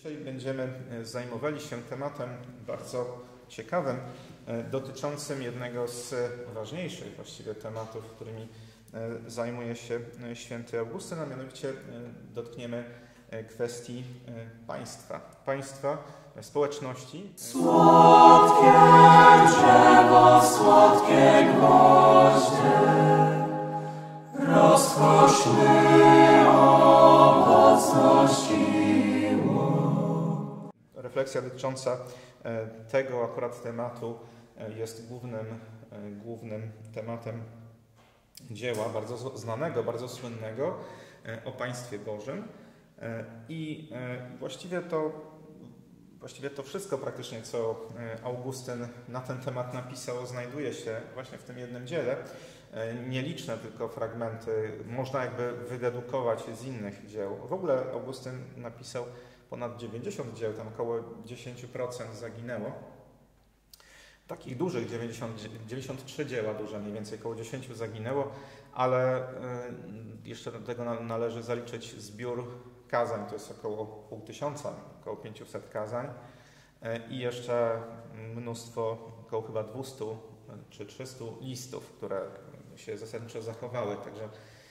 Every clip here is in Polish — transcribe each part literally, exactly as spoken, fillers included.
Dzisiaj będziemy zajmowali się tematem bardzo ciekawym, dotyczącym jednego z ważniejszych właściwie tematów, którymi zajmuje się święty Augustyn, a mianowicie dotkniemy kwestii państwa. Państwa, społeczności. Słodkie drzewo, słodkie gwoździe, rozkoszny owoc siło. Refleksja dotycząca tego akurat tematu jest głównym, głównym tematem dzieła bardzo znanego, bardzo słynnego o Państwie Bożym. I właściwie to, właściwie to wszystko praktycznie, co Augustyn na ten temat napisał, znajduje się właśnie w tym jednym dziele. Nieliczne tylko fragmenty można jakby wydedukować z innych dzieł. W ogóle Augustyn napisał ponad dziewięćdziesiąt dzieł, tam około dziesięć procent zaginęło. Takich dużych, dziewięćdziesiąt, dziewięćdziesiąt trzy dzieła duże, mniej więcej około dziesięć zaginęło, ale jeszcze do tego należy zaliczyć zbiór kazań, to jest około pół tysiąca, około pięćset kazań i jeszcze mnóstwo, około chyba dwieście czy trzysta listów, które się zasadniczo zachowały, także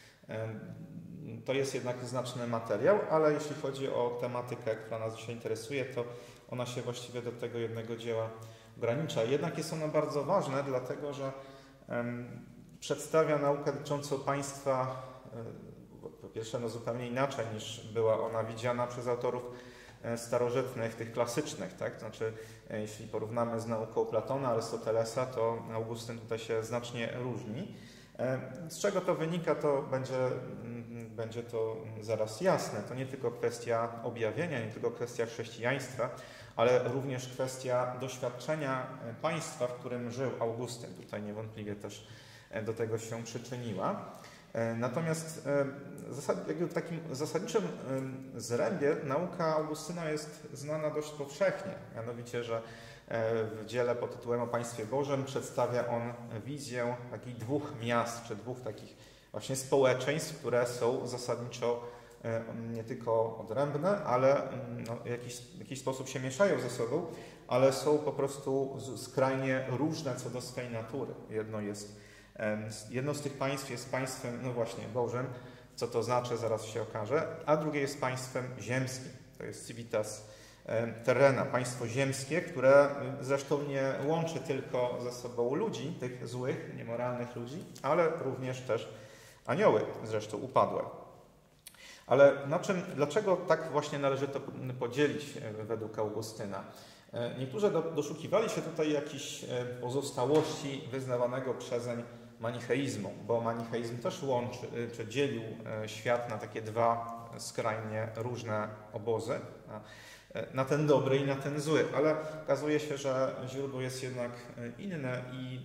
to jest jednak znaczny materiał, ale jeśli chodzi o tematykę, która nas dzisiaj interesuje, to ona się właściwie do tego jednego dzieła ogranicza. Jednak jest ono bardzo ważne, dlatego że um, przedstawia naukę dotyczącą państwa po pierwsze no, zupełnie inaczej niż była ona widziana przez autorów starożytnych, tych klasycznych. Tak? Znaczy, jeśli porównamy z nauką Platona, Arystotelesa, to Augustyn tutaj się znacznie różni. Z czego to wynika, to będzie, będzie to zaraz jasne. To nie tylko kwestia objawienia, nie tylko kwestia chrześcijaństwa, ale również kwestia doświadczenia państwa, w którym żył Augustyn. Tutaj niewątpliwie też do tego się przyczyniła. Natomiast w takim zasadniczym zrębie nauka Augustyna jest znana dość powszechnie. Mianowicie, że w dziele pod tytułem o Państwie Bożym przedstawia on wizję takich dwóch miast, czy dwóch takich właśnie społeczeństw, które są zasadniczo nie tylko odrębne, ale no, w jakiś, w jakiś sposób się mieszają ze sobą, ale są po prostu skrajnie różne co do swej natury. Jedno jest Jedno z tych państw jest państwem, no właśnie, Bożym, co to znaczy, zaraz się okaże, a drugie jest państwem ziemskim. To jest civitas terrena, państwo ziemskie, które zresztą nie łączy tylko ze sobą ludzi, tych złych, niemoralnych ludzi, ale również też anioły, zresztą upadłe. Ale na czym, dlaczego tak właśnie należy to podzielić według Augustyna? Niektórzy do, doszukiwali się tutaj jakichś pozostałości wyznawanego przezeń manicheizmu, bo manicheizm też łączy, czy dzielił świat na takie dwa skrajnie różne obozy, na, na ten dobry i na ten zły, ale okazuje się, że źródło jest jednak inne i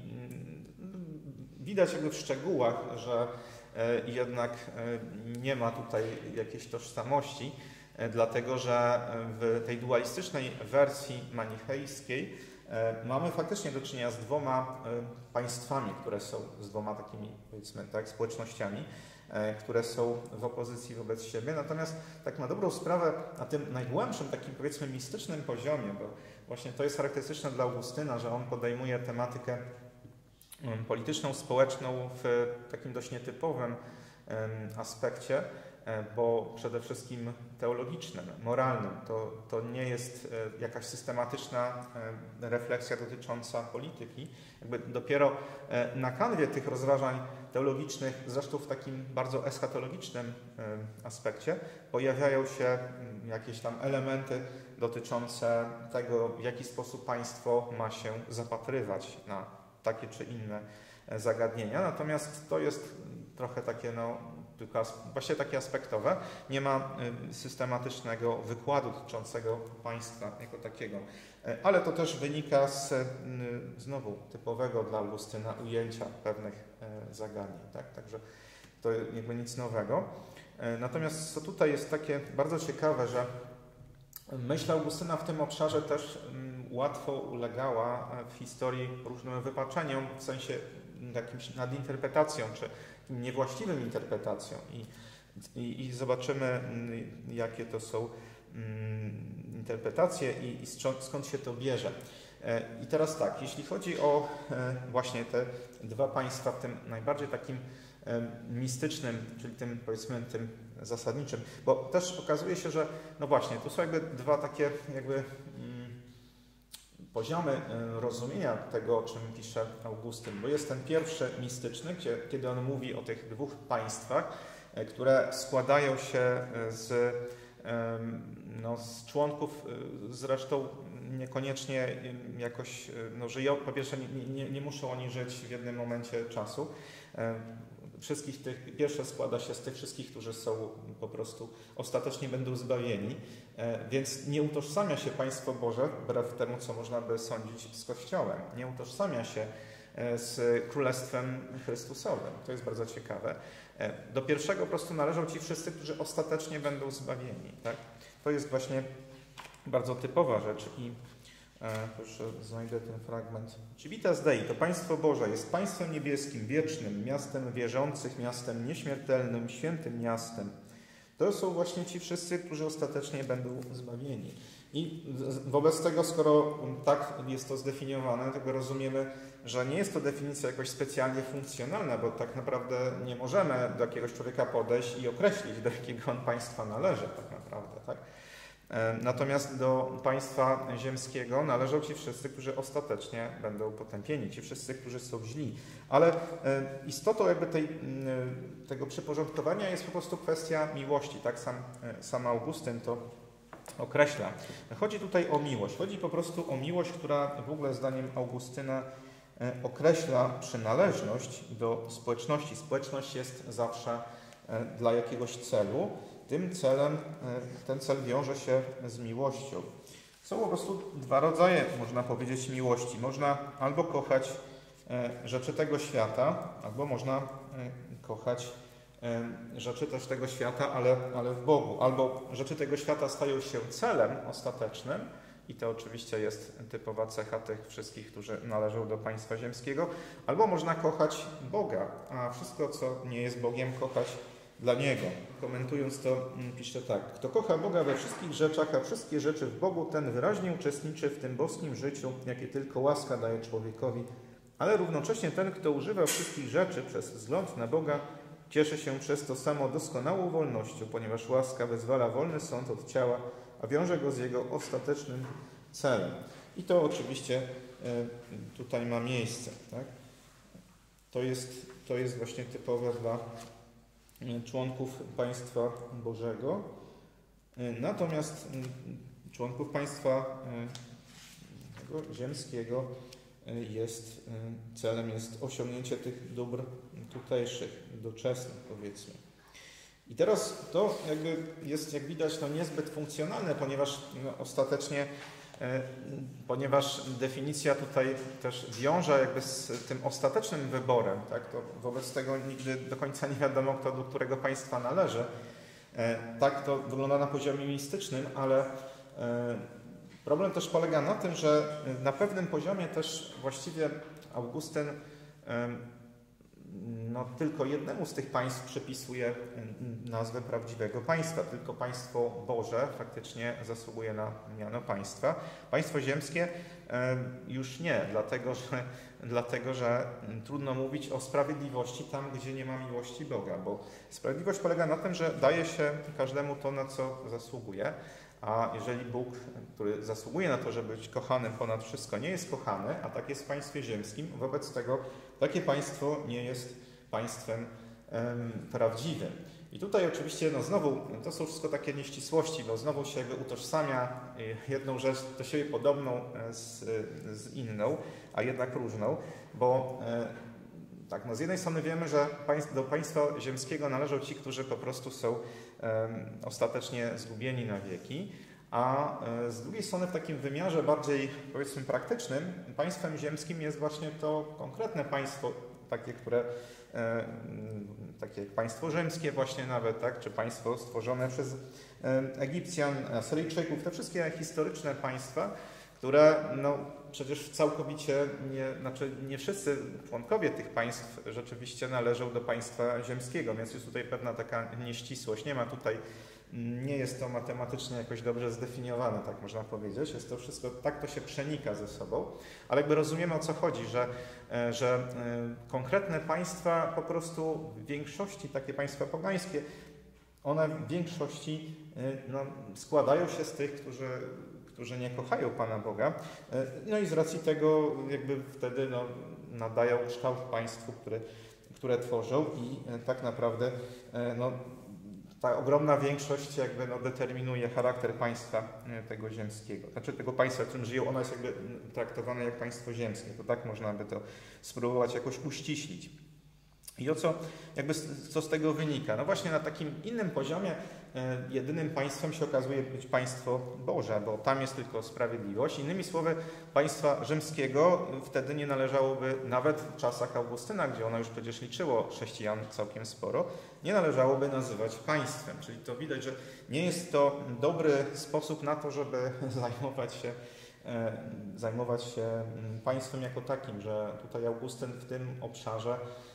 widać jakby w szczegółach, że jednak nie ma tutaj jakiejś tożsamości, dlatego że w tej dualistycznej wersji manichejskiej mamy faktycznie do czynienia z dwoma państwami, które są, z dwoma takimi, powiedzmy, tak, społecznościami, które są w opozycji wobec siebie. Natomiast tak na dobrą sprawę, na tym najgłębszym, takim powiedzmy mistycznym poziomie, bo właśnie to jest charakterystyczne dla Augustyna, że on podejmuje tematykę polityczną, społeczną w takim dość nietypowym aspekcie, bo przede wszystkim teologicznym, moralnym. To, to nie jest jakaś systematyczna refleksja dotycząca polityki. Jakby dopiero na kanwie tych rozważań teologicznych, zresztą w takim bardzo eschatologicznym aspekcie, pojawiają się jakieś tam elementy dotyczące tego, w jaki sposób państwo ma się zapatrywać na takie czy inne zagadnienia. Natomiast to jest trochę takie, no, tylko właśnie takie aspektowe. Nie ma systematycznego wykładu dotyczącego państwa jako takiego. Ale to też wynika z znowu typowego dla Augustyna ujęcia pewnych zagadnień. Tak? Także to jakby nic nowego. Natomiast co tutaj jest takie bardzo ciekawe, że myśl Augustyna w tym obszarze też łatwo ulegała w historii różnym wypaczeniom, w sensie jakimś nadinterpretacją, czy niewłaściwym interpretacjom. I, i, i zobaczymy, jakie to są interpretacje i, i skąd się to bierze. I teraz tak, jeśli chodzi o właśnie te dwa państwa w tym najbardziej takim mistycznym, czyli tym powiedzmy tym zasadniczym, bo też okazuje się, że no właśnie, tu są jakby dwa takie jakby mm, poziomy rozumienia tego, o czym pisze Augustyn, bo jest ten pierwszy mistyczny, gdzie, kiedy on mówi o tych dwóch państwach, które składają się z, no, z członków zresztą niekoniecznie jakoś no, żyją, po pierwsze nie, nie, nie muszą oni żyć w jednym momencie czasu. Wszystkich tych, pierwsze składa się z tych wszystkich, którzy są po prostu ostatecznie będą zbawieni, więc nie utożsamia się Państwo Boże, wbrew temu, co można by sądzić, z Kościołem. Nie utożsamia się z Królestwem Chrystusowym. To jest bardzo ciekawe. Do pierwszego po prostu należą ci wszyscy, którzy ostatecznie będą zbawieni. Tak? To jest właśnie bardzo typowa rzecz i e, proszę, znajdę ten fragment. Civitas Dei, to Państwo Boże, jest Państwem niebieskim, wiecznym, miastem wierzących, miastem nieśmiertelnym, świętym miastem. To są właśnie ci wszyscy, którzy ostatecznie będą zbawieni. I wobec tego, skoro tak jest to zdefiniowane, tego rozumiemy, że nie jest to definicja jakoś specjalnie funkcjonalna, bo tak naprawdę nie możemy do jakiegoś człowieka podejść i określić, do jakiego on państwa należy tak naprawdę, tak? Natomiast do państwa ziemskiego należą ci wszyscy, którzy ostatecznie będą potępieni, ci wszyscy, którzy są źli. Ale istotą jakby tej, tego przyporządkowania jest po prostu kwestia miłości. Tak sam, sam Augustyn to określa. Chodzi tutaj o miłość. Chodzi po prostu o miłość, która w ogóle zdaniem Augustyna określa przynależność do społeczności. Społeczność jest zawsze dla jakiegoś celu. Tym celem, ten cel wiąże się z miłością. Są po prostu dwa rodzaje, można powiedzieć, miłości. Można albo kochać rzeczy tego świata, albo można kochać rzeczy też tego świata, ale, ale w Bogu. Albo rzeczy tego świata stają się celem ostatecznym i to oczywiście jest typowa cecha tych wszystkich, którzy należą do państwa ziemskiego. Albo można kochać Boga, a wszystko, co nie jest Bogiem, kochać dla Niego. Komentując to, pisze tak. Kto kocha Boga we wszystkich rzeczach, a wszystkie rzeczy w Bogu, ten wyraźnie uczestniczy w tym boskim życiu, jakie tylko łaska daje człowiekowi. Ale równocześnie ten, kto używa wszystkich rzeczy przez wzgląd na Boga, cieszy się przez to samo doskonałą wolnością, ponieważ łaska wyzwala wolny sąd od ciała, a wiąże go z jego ostatecznym celem. I to oczywiście tutaj ma miejsce. Tak? To jest, to jest właśnie typowe dla członków państwa Bożego. Natomiast członków państwa ziemskiego jest, celem jest osiągnięcie tych dóbr tutejszych, doczesnych, powiedzmy. I teraz to jakby jest, jak widać, no niezbyt funkcjonalne, ponieważ no, ostatecznie, e, ponieważ definicja tutaj też wiąże jakby z tym ostatecznym wyborem, tak? To wobec tego nigdy do końca nie wiadomo, kto do którego państwa należy. E, tak to wygląda na poziomie mistycznym, ale e, problem też polega na tym, że na pewnym poziomie też właściwie Augustyn e, no, tylko jednemu z tych państw przypisuje nazwę prawdziwego państwa. Tylko państwo Boże faktycznie zasługuje na miano państwa. Państwo ziemskie już nie, dlatego że, dlatego że trudno mówić o sprawiedliwości tam, gdzie nie ma miłości Boga, bo sprawiedliwość polega na tym, że daje się każdemu to, na co zasługuje. A jeżeli Bóg, który zasługuje na to, żeby być kochanym ponad wszystko, nie jest kochany, a tak jest w państwie ziemskim, wobec tego takie państwo nie jest państwem um, prawdziwym. I tutaj oczywiście, no znowu, to są wszystko takie nieścisłości, bo znowu się utożsamia jedną rzecz do siebie podobną z, z inną, a jednak różną, bo tak, no z jednej strony wiemy, że do państwa ziemskiego należą ci, którzy po prostu są um, ostatecznie zgubieni na wieki, a um, z drugiej strony w takim wymiarze bardziej, powiedzmy, praktycznym, państwem ziemskim jest właśnie to konkretne państwo, takie, które, um, takie jak państwo rzymskie właśnie nawet, tak, czy państwo stworzone przez um, Egipcjan, Asyryjczyków, te wszystkie historyczne państwa, które no, przecież całkowicie, nie, znaczy nie wszyscy członkowie tych państw rzeczywiście należą do państwa ziemskiego, więc jest tutaj pewna taka nieścisłość. Nie ma tutaj nie jest to matematycznie jakoś dobrze zdefiniowane, tak można powiedzieć. Jest to wszystko, tak to się przenika ze sobą, ale jakby rozumiemy, o co chodzi, że, że konkretne państwa po prostu w większości, takie państwa pogańskie, one w większości no, składają się z tych, którzy, którzy nie kochają Pana Boga. No i z racji tego jakby wtedy no, nadają kształt państwu, które, które tworzą i tak naprawdę no, ta ogromna większość jakby no, determinuje charakter państwa tego ziemskiego. Znaczy tego państwa, w którym żyją, ono jest jakby traktowane jak państwo ziemskie. To tak można by to spróbować jakoś uściślić. I o co, jakby, co z tego wynika? No właśnie na takim innym poziomie e, jedynym państwem się okazuje być państwo Boże, bo tam jest tylko sprawiedliwość. Innymi słowy, państwa rzymskiego wtedy nie należałoby, nawet w czasach Augustyna, gdzie ono już przecież liczyło chrześcijan całkiem sporo, nie należałoby nazywać państwem. Czyli to widać, że nie jest to dobry sposób na to, żeby zajmować się e, zajmować się państwem jako takim, że tutaj Augustyn w tym obszarze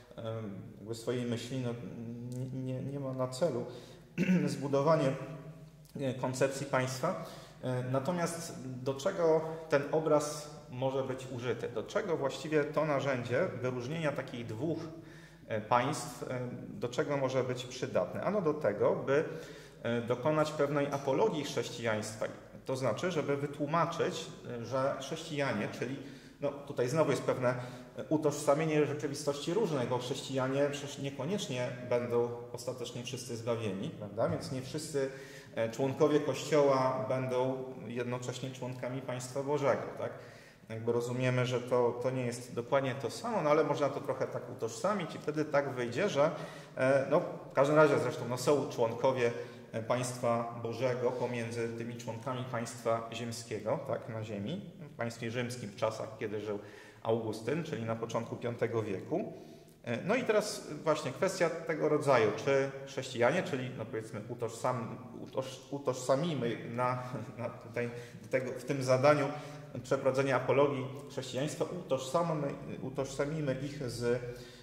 jakby swojej myśli no, nie, nie ma na celu zbudowanie koncepcji państwa. Natomiast do czego ten obraz może być użyty? Do czego właściwie to narzędzie wyróżnienia takich dwóch państw, do czego może być przydatne? Ano do tego, by dokonać pewnej apologii chrześcijaństwa. To znaczy, żeby wytłumaczyć, że chrześcijanie, czyli no, tutaj znowu jest pewne utożsamienie rzeczywistości różnych, bo chrześcijanie przecież niekoniecznie będą ostatecznie wszyscy zbawieni, prawda? Więc nie wszyscy członkowie Kościoła będą jednocześnie członkami państwa Bożego, tak? Jakby rozumiemy, że to, to nie jest dokładnie to samo, no ale można to trochę tak utożsamić i wtedy tak wyjdzie, że no, w każdym razie zresztą no, są członkowie państwa Bożego pomiędzy tymi członkami państwa ziemskiego, tak, na ziemi, w państwie rzymskim w czasach, kiedy żył Augustyn, czyli na początku piątego wieku. No i teraz właśnie kwestia tego rodzaju, czy chrześcijanie, czyli no powiedzmy utożsam, utoż, utożsamimy na, na tutaj tego, w tym zadaniu przeprowadzenia apologii chrześcijaństwa, utożsamimy, utożsamimy ich z,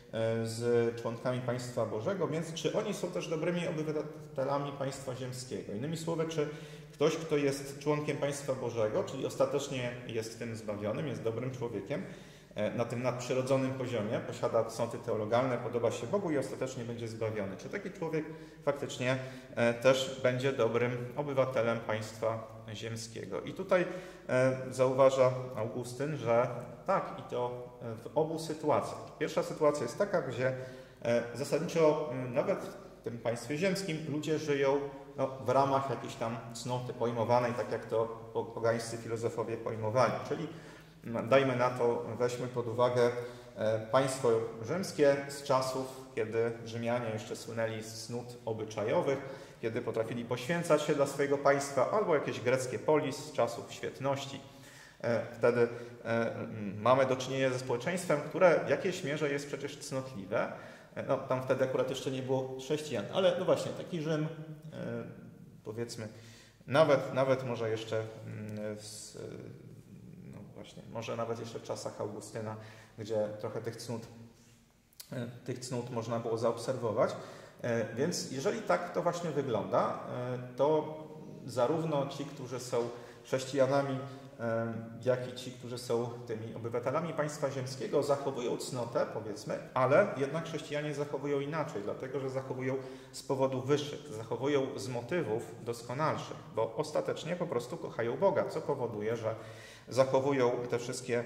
z członkami państwa Bożego, więc czy oni są też dobrymi obywatelami państwa ziemskiego? Innymi słowy, czy ktoś, kto jest członkiem państwa Bożego, czyli ostatecznie jest tym zbawionym, jest dobrym człowiekiem, na tym nadprzyrodzonym poziomie, posiada cnoty teologalne, podoba się Bogu i ostatecznie będzie zbawiony. Czy taki człowiek faktycznie też będzie dobrym obywatelem państwa ziemskiego? I tutaj zauważa Augustyn, że tak, i to w obu sytuacjach. Pierwsza sytuacja jest taka, gdzie zasadniczo nawet w tym państwie ziemskim ludzie żyją no, w ramach jakiejś tam cnoty pojmowanej, tak jak to pogańscy filozofowie pojmowali. Czyli dajmy na to, weźmy pod uwagę państwo rzymskie z czasów, kiedy Rzymianie jeszcze słynęli z cnót obyczajowych, kiedy potrafili poświęcać się dla swojego państwa, albo jakieś greckie polis z czasów świetności. Wtedy mamy do czynienia ze społeczeństwem, które w jakiejś mierze jest przecież cnotliwe. No, tam wtedy akurat jeszcze nie było chrześcijan, ale no właśnie taki Rzym, powiedzmy, nawet, nawet może jeszcze z, no właśnie, może nawet jeszcze w czasach Augustyna, gdzie trochę tych cnót, tych cnót można było zaobserwować. Więc jeżeli tak to właśnie wygląda, to zarówno ci, którzy są chrześcijanami, jak i ci, którzy są tymi obywatelami państwa ziemskiego, zachowują cnotę, powiedzmy, ale jednak chrześcijanie zachowują inaczej, dlatego że zachowują z powodów wyższych, zachowują z motywów doskonalszych, bo ostatecznie po prostu kochają Boga, co powoduje, że zachowują te wszystkie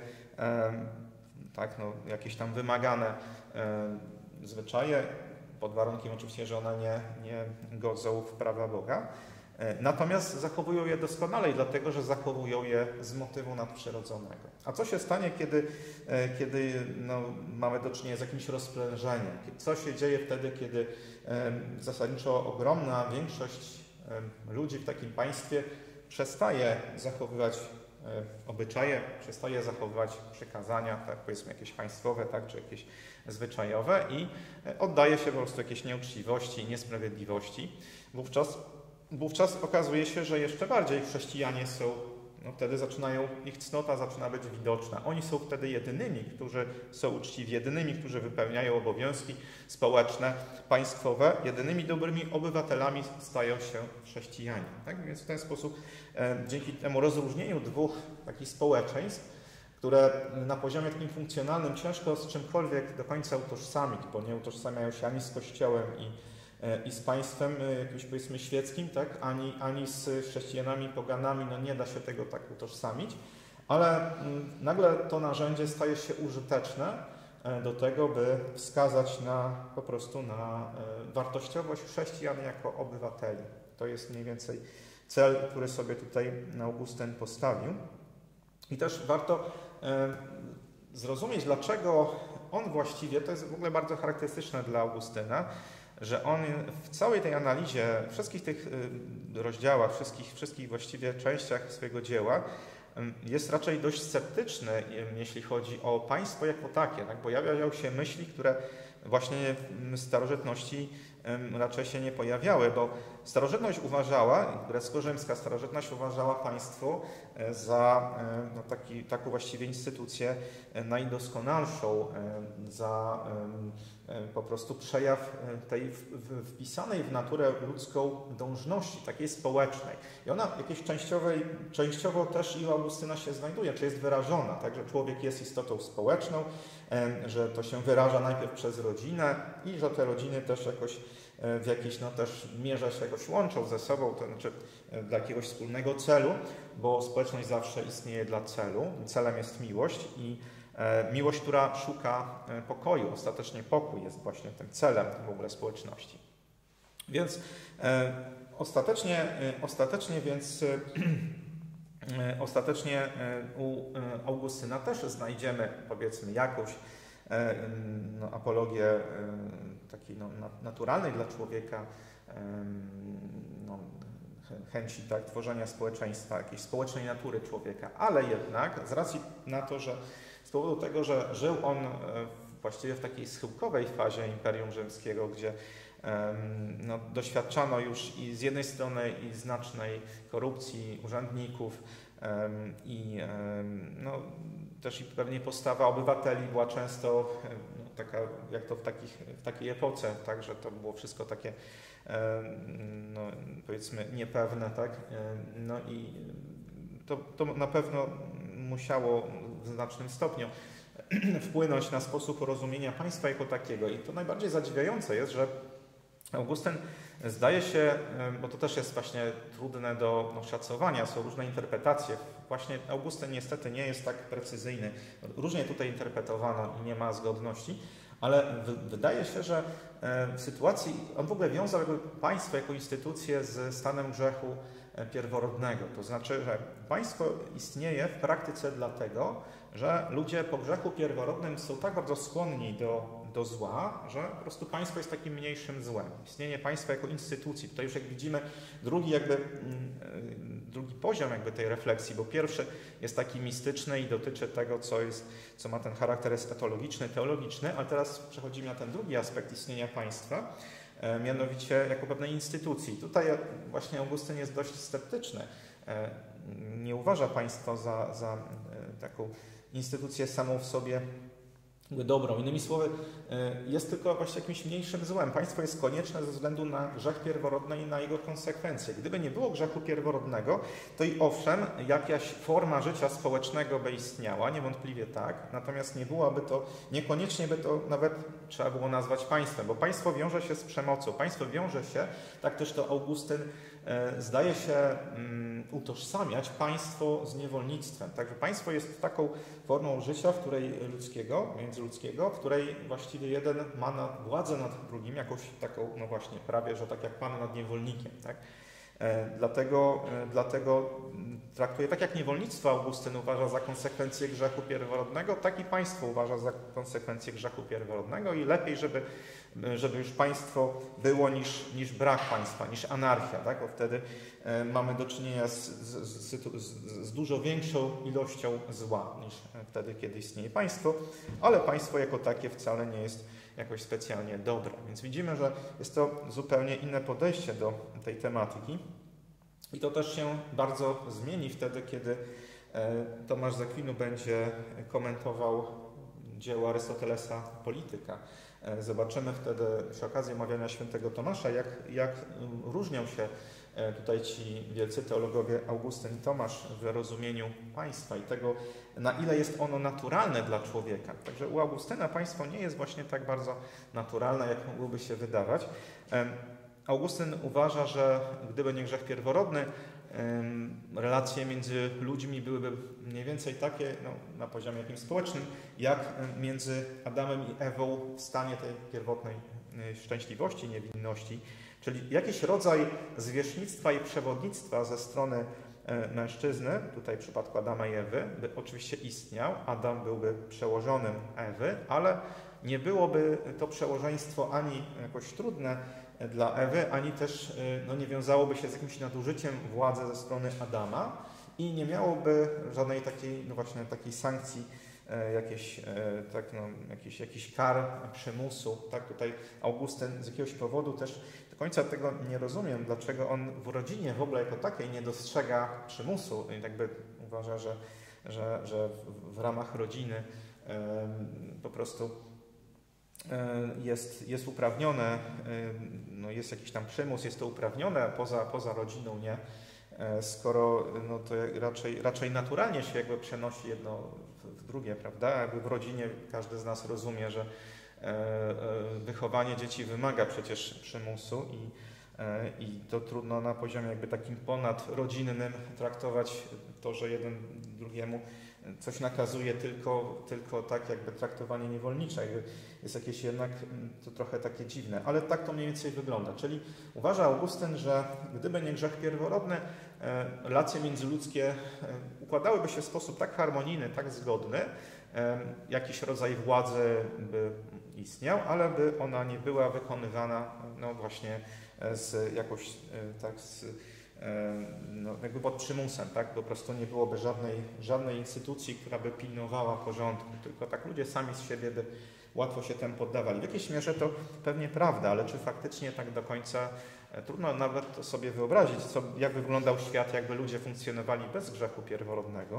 tak, no, jakieś tam wymagane zwyczaje, pod warunkiem oczywiście, że one nie, nie godzą w prawa Boga. Natomiast zachowują je doskonale, dlatego że zachowują je z motywu nadprzyrodzonego. A co się stanie, kiedy, kiedy no, mamy do czynienia z jakimś rozprężeniem? Co się dzieje wtedy, kiedy zasadniczo ogromna większość ludzi w takim państwie przestaje zachowywać obyczaje, przestaje zachowywać przykazania, tak, powiedzmy jakieś państwowe, tak, czy jakieś zwyczajowe i oddaje się po prostu jakiejś nieuczciwości, niesprawiedliwości. Wówczas Wówczas okazuje się, że jeszcze bardziej chrześcijanie są no wtedy zaczynają, ich cnota zaczyna być widoczna. Oni są wtedy jedynymi, którzy są uczciwi, jedynymi, którzy wypełniają obowiązki społeczne, państwowe, jedynymi dobrymi obywatelami stają się chrześcijanie. Tak? Więc w ten sposób, e, dzięki temu rozróżnieniu dwóch takich społeczeństw, które na poziomie takim funkcjonalnym ciężko z czymkolwiek do końca utożsamić, bo nie utożsamiają się ani z Kościołem i, i z państwem jakimś, powiedzmy, świeckim, tak? ani, ani z chrześcijanami, poganami, no nie da się tego tak utożsamić, ale nagle to narzędzie staje się użyteczne do tego, by wskazać na, po prostu na wartościowość chrześcijan jako obywateli. To jest mniej więcej cel, który sobie tutaj Augustyn postawił. I też warto e, zrozumieć, dlaczego on właściwie, to jest w ogóle bardzo charakterystyczne dla Augustyna, że on w całej tej analizie, wszystkich tych rozdziałach, wszystkich, wszystkich właściwie częściach swojego dzieła jest raczej dość sceptyczny, jeśli chodzi o państwo jako takie, tak? Pojawiają się myśli, które właśnie w starożytności raczej się nie pojawiały, bo starożytność uważała, grecko-rzymska starożytność uważała państwo za no, taki, taką właściwie instytucję najdoskonalszą, za po prostu przejaw tej wpisanej w naturę ludzką dążności, takiej społecznej. I ona jakieś częściowej, częściowo też i u Augustyna się znajduje, czy jest wyrażona, tak, że człowiek jest istotą społeczną, że to się wyraża najpierw przez rodzinę i że te rodziny też jakoś w jakiejś no, też mierze się jakoś łączą ze sobą, to znaczy dla jakiegoś wspólnego celu, bo społeczność zawsze istnieje dla celu. Celem jest miłość i e, miłość, która szuka pokoju. Ostatecznie pokój jest właśnie tym celem w ogóle społeczności. Więc e, ostatecznie, e, ostatecznie więc e, ostatecznie u Augustyna też znajdziemy, powiedzmy, jakąś no, apologię takiej no, naturalnej dla człowieka, no, chęci tak, tworzenia społeczeństwa, jakiejś społecznej natury człowieka, ale jednak z racji na to, że z powodu tego, że żył on właściwie w takiej schyłkowej fazie Imperium Rzymskiego, gdzie no, doświadczano już i z jednej strony i znacznej korupcji urzędników i no, też i pewnie postawa obywateli była często no, taka, jak to w, takich, w takiej epoce, tak, że to było wszystko takie no, powiedzmy niepewne, tak, no i to, to na pewno musiało w znacznym stopniu wpłynąć na sposób rozumienia państwa jako takiego. I to najbardziej zadziwiające jest, że Augustyn zdaje się, bo to też jest właśnie trudne do szacowania, są różne interpretacje. Właśnie Augustyn niestety nie jest tak precyzyjny. Różnie tutaj interpretowano i nie ma zgodności, ale wydaje się, że w sytuacji, on w ogóle wiązał państwo jako instytucję z stanem grzechu pierworodnego. To znaczy, że państwo istnieje w praktyce dlatego, że ludzie po grzechu pierworodnym są tak bardzo skłonni do, do zła, że po prostu państwo jest takim mniejszym złem. Istnienie państwa jako instytucji. Tutaj już jak widzimy drugi jakby drugi poziom jakby tej refleksji, bo pierwszy jest taki mistyczny i dotyczy tego, co jest, co ma ten charakter escatologiczny, teologiczny, ale teraz przechodzimy na ten drugi aspekt istnienia państwa, mianowicie jako pewnej instytucji. Tutaj właśnie Augustyn jest dość sceptyczny. Nie uważa państwa za, za taką instytucję samą w sobie dobrą. Innymi słowy, jest tylko właśnie jakimś mniejszym złem. Państwo jest konieczne ze względu na grzech pierworodny i na jego konsekwencje. Gdyby nie było grzechu pierworodnego, to i owszem, jakaś forma życia społecznego by istniała, niewątpliwie tak, natomiast nie byłoby to, niekoniecznie by to nawet trzeba było nazwać państwem, bo państwo wiąże się z przemocą. Państwo wiąże się, tak też to Augustyn zdaje się utożsamiać państwo z niewolnictwem. Także państwo jest taką formą życia, w której ludzkiego, międzyludzkiego, w której właściwie jeden ma nad, władzę nad drugim, jakąś taką, no właśnie, prawie, że tak jak pan nad niewolnikiem. Tak? E, dlatego, e, dlatego traktuje, tak jak niewolnictwo Augustyn uważa za konsekwencję grzechu pierworodnego, tak i państwo uważa za konsekwencję grzechu pierworodnego i lepiej, żeby żeby już państwo było niż, niż brak państwa, niż anarchia, tak? Bo wtedy e, mamy do czynienia z, z, z, z dużo większą ilością zła niż wtedy, kiedy istnieje państwo, ale państwo jako takie wcale nie jest jakoś specjalnie dobre. Więc widzimy, że jest to zupełnie inne podejście do tej tematyki. I to też się bardzo zmieni wtedy, kiedy Tomasz z Akwinu będzie komentował dzieło Arystotelesa Polityka. Zobaczymy wtedy przy okazji omawiania świętego Tomasza, jak, jak różnią się tutaj ci wielcy teologowie Augustyn i Tomasz w rozumieniu państwa i tego, na ile jest ono naturalne dla człowieka. Także u Augustyna państwo nie jest właśnie tak bardzo naturalne, jak mogłoby się wydawać. Augustyn uważa, że gdyby nie grzech pierworodny, relacje między ludźmi byłyby mniej więcej takie, no, na poziomie jakimś społecznym, jak między Adamem i Ewą w stanie tej pierwotnej szczęśliwości, niewinności, czyli jakiś rodzaj zwierzchnictwa i przewodnictwa ze strony mężczyzny, tutaj w przypadku Adama i Ewy, by oczywiście istniał. Adam byłby przełożonym Ewy, ale nie byłoby to przełożeństwo ani jakoś trudne dla Ewy, ani też no, nie wiązałoby się z jakimś nadużyciem władzy ze strony Adama i nie miałoby żadnej takiej, no właśnie takiej sankcji, e, jakieś, e, tak, no, jakiś, jakiś kar, przymusu. Tak, tutaj Augustyn z jakiegoś powodu też do końca tego nie rozumiem, dlaczego on w rodzinie w ogóle jako takiej nie dostrzega przymusu i jakby uważa, że, że, że w, w ramach rodziny e, po prostu Jest, jest uprawnione, no jest jakiś tam przymus, jest to uprawnione, poza, poza rodziną nie, skoro no to raczej, raczej naturalnie się jakby przenosi jedno w drugie, prawda? Jakby w rodzinie każdy z nas rozumie, że wychowanie dzieci wymaga przecież przymusu i, i to trudno na poziomie jakby takim ponadrodzinnym traktować to, że jeden drugiemu coś nakazuje tylko, tylko tak jakby traktowanie niewolnicze. Jakby jest jakieś jednak to trochę takie dziwne, ale tak to mniej więcej wygląda. Czyli uważa Augustyn, że gdyby nie grzech pierworodny, relacje międzyludzkie układałyby się w sposób tak harmonijny, tak zgodny, jakiś rodzaj władzy by istniał, ale by ona nie była wykonywana no właśnie z jakoś tak z no, jakby pod przymusem, tak? Po prostu nie byłoby żadnej, żadnej instytucji, która by pilnowała porządku, tylko tak ludzie sami z siebie by łatwo się temu poddawali. W jakiejś mierze to pewnie prawda, ale czy faktycznie tak do końca trudno nawet sobie wyobrazić, co, jak wyglądał świat, jakby ludzie funkcjonowali bez grzechu pierworodnego.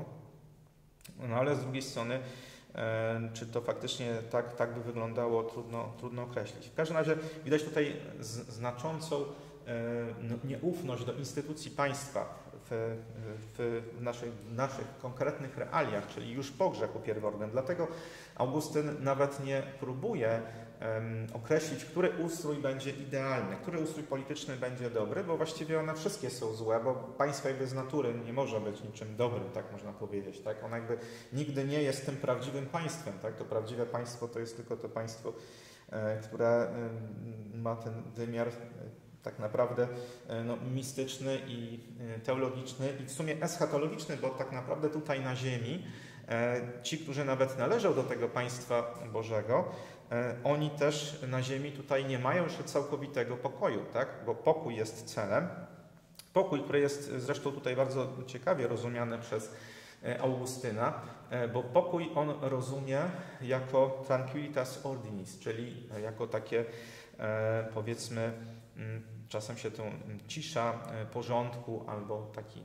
No ale z drugiej strony, e, czy to faktycznie tak, tak by wyglądało, trudno, trudno określić. W każdym razie widać tutaj z, znaczącą No, nieufność do instytucji państwa w, w, naszych, w naszych konkretnych realiach, czyli już po grzechu pierworodnym. Dlatego Augustyn nawet nie próbuje um, określić, który ustrój będzie idealny, który ustrój polityczny będzie dobry, bo właściwie one wszystkie są złe, bo państwo jakby z natury nie może być niczym dobrym, tak można powiedzieć. Tak? Ono jakby nigdy nie jest tym prawdziwym państwem. Tak? To prawdziwe państwo to jest tylko to państwo, e, które e, ma ten wymiar tak naprawdę no, mistyczny i teologiczny i w sumie eschatologiczny, bo tak naprawdę tutaj na ziemi ci, którzy nawet należą do tego państwa Bożego, oni też na ziemi tutaj nie mają jeszcze całkowitego pokoju, tak? Bo pokój jest celem. Pokój, który jest zresztą tutaj bardzo ciekawie rozumiany przez Augustyna, bo pokój on rozumie jako tranquilitas ordinis, czyli jako takie powiedzmy czasem się to cisza porządku albo taki,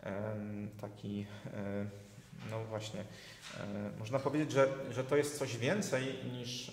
taki no właśnie, można powiedzieć, że, że to jest coś więcej niż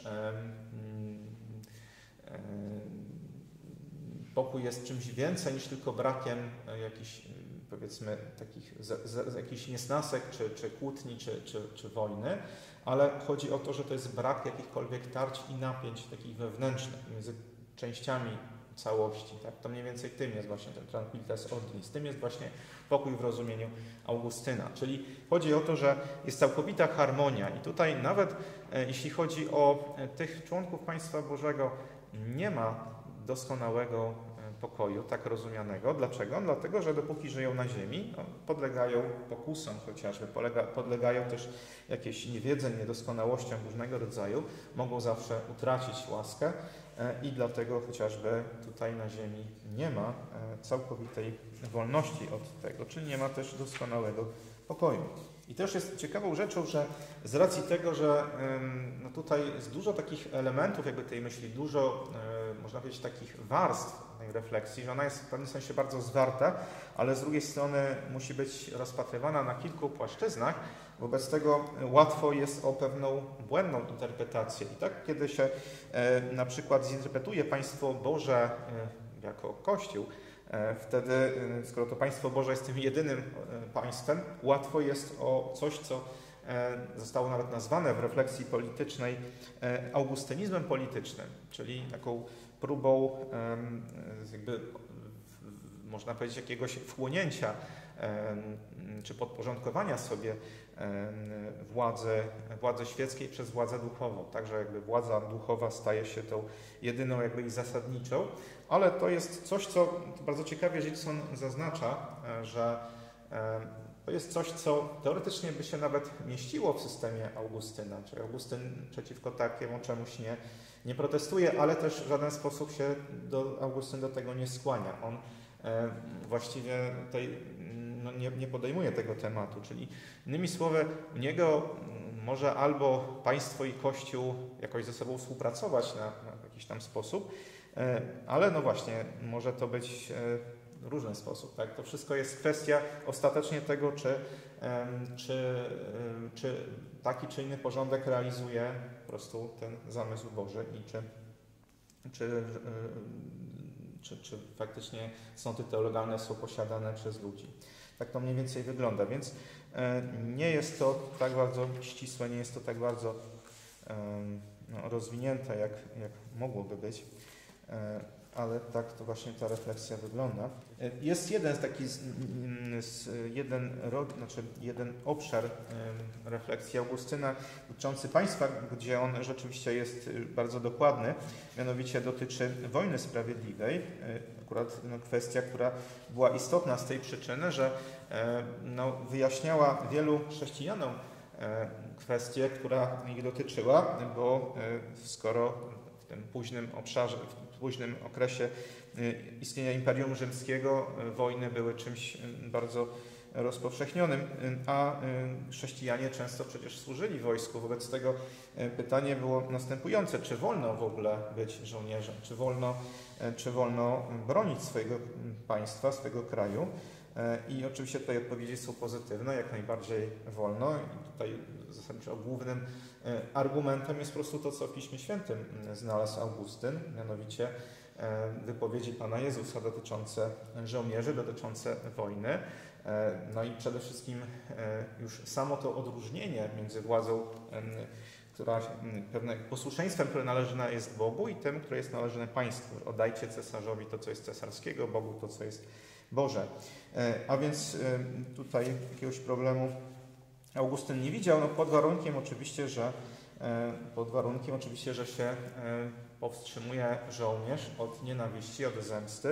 pokój jest czymś więcej niż tylko brakiem jakichś powiedzmy takich z, z, z jakichś niesnasek, czy, czy kłótni, czy, czy, czy wojny, ale chodzi o to, że to jest brak jakichkolwiek tarć i napięć takich wewnętrznych między częściami całości. Tak? To mniej więcej tym jest właśnie ten tranquilitas ordinis. Tym jest właśnie pokój w rozumieniu Augustyna. Czyli chodzi o to, że jest całkowita harmonia i tutaj nawet e, jeśli chodzi o e, tych członków państwa Bożego, nie ma doskonałego e, pokoju, tak rozumianego. Dlaczego? Dlatego, że dopóki żyją na ziemi, no, podlegają pokusom chociażby, polega, podlegają też jakiejś niewiedzy, niedoskonałościom różnego rodzaju, mogą zawsze utracić łaskę. I dlatego chociażby tutaj na ziemi nie ma całkowitej wolności od tego, czyli nie ma też doskonałego pokoju. I też jest ciekawą rzeczą, że z racji tego, że no tutaj jest dużo takich elementów jakby tej myśli, dużo można powiedzieć takich warstw tej refleksji, że ona jest w pewnym sensie bardzo zwarta, ale z drugiej strony musi być rozpatrywana na kilku płaszczyznach. Wobec tego łatwo jest o pewną błędną interpretację. I tak, kiedy się e, na przykład zinterpretuje państwo Boże e, jako Kościół, e, wtedy, e, skoro to państwo Boże jest tym jedynym e, państwem, łatwo jest o coś, co e, zostało nawet nazwane w refleksji politycznej e, augustynizmem politycznym, czyli taką próbą e, jakby, można powiedzieć, jakiegoś wchłonięcia czy podporządkowania sobie władzy, władzy świeckiej przez władzę duchową. Także jakby władza duchowa staje się tą jedyną jakby i zasadniczą, ale to jest coś, co bardzo ciekawie Gilson zaznacza, że to jest coś, co teoretycznie by się nawet mieściło w systemie Augustyna, czyli Augustyn przeciwko takiemu czemuś nie, nie protestuje, ale też w żaden sposób się do, Augustyn do tego nie skłania. On właściwie tutaj no nie, nie podejmuje tego tematu, czyli innymi słowy, u niego może albo państwo i Kościół jakoś ze sobą współpracować na, na jakiś tam sposób, ale no właśnie, może to być w różny sposób. Tak? To wszystko jest kwestia ostatecznie tego, czy, czy, czy taki czy inny porządek realizuje po prostu ten zamysł Boży i czy, czy Czy, czy faktycznie sądy teologalne są posiadane przez ludzi. Tak to mniej więcej wygląda, więc e, nie jest to tak bardzo ścisłe, nie jest to tak bardzo e, no, rozwinięte, jak, jak mogłoby być, e, ale tak to właśnie ta refleksja wygląda. E, jest jeden taki, z, z, jeden, znaczy jeden obszar e, refleksji Augustyna dotyczący państwa, gdzie on rzeczywiście jest bardzo dokładny, mianowicie dotyczy wojny sprawiedliwej. Akurat no, kwestia, która była istotna z tej przyczyny, że e, no, wyjaśniała wielu chrześcijanom e, kwestię, która ich dotyczyła, bo e, skoro w tym późnym obszarze, w późnym okresie e, istnienia Imperium Rzymskiego e, wojny były czymś bardzo rozpowszechnionym, a chrześcijanie często przecież służyli wojsku. Wobec tego pytanie było następujące: czy wolno w ogóle być żołnierzem? Czy wolno, czy wolno bronić swojego państwa, swojego kraju? I oczywiście tutaj odpowiedzi są pozytywne, jak najbardziej wolno. I tutaj zasadniczo głównym argumentem jest po prostu to, co w Piśmie Świętym znalazł Augustyn, mianowicie wypowiedzi Pana Jezusa dotyczące żołnierzy, dotyczące wojny. No i przede wszystkim już samo to odróżnienie między władzą, która pewnym posłuszeństwem, które należne jest Bogu, i tym, które jest należne państwu. Oddajcie cesarzowi to, co jest cesarskiego, Bogu to, co jest Boże. A więc tutaj jakiegoś problemu Augustyn nie widział, no pod warunkiem oczywiście, że pod warunkiem oczywiście, że się powstrzymuje żołnierz od nienawiści, od zemsty,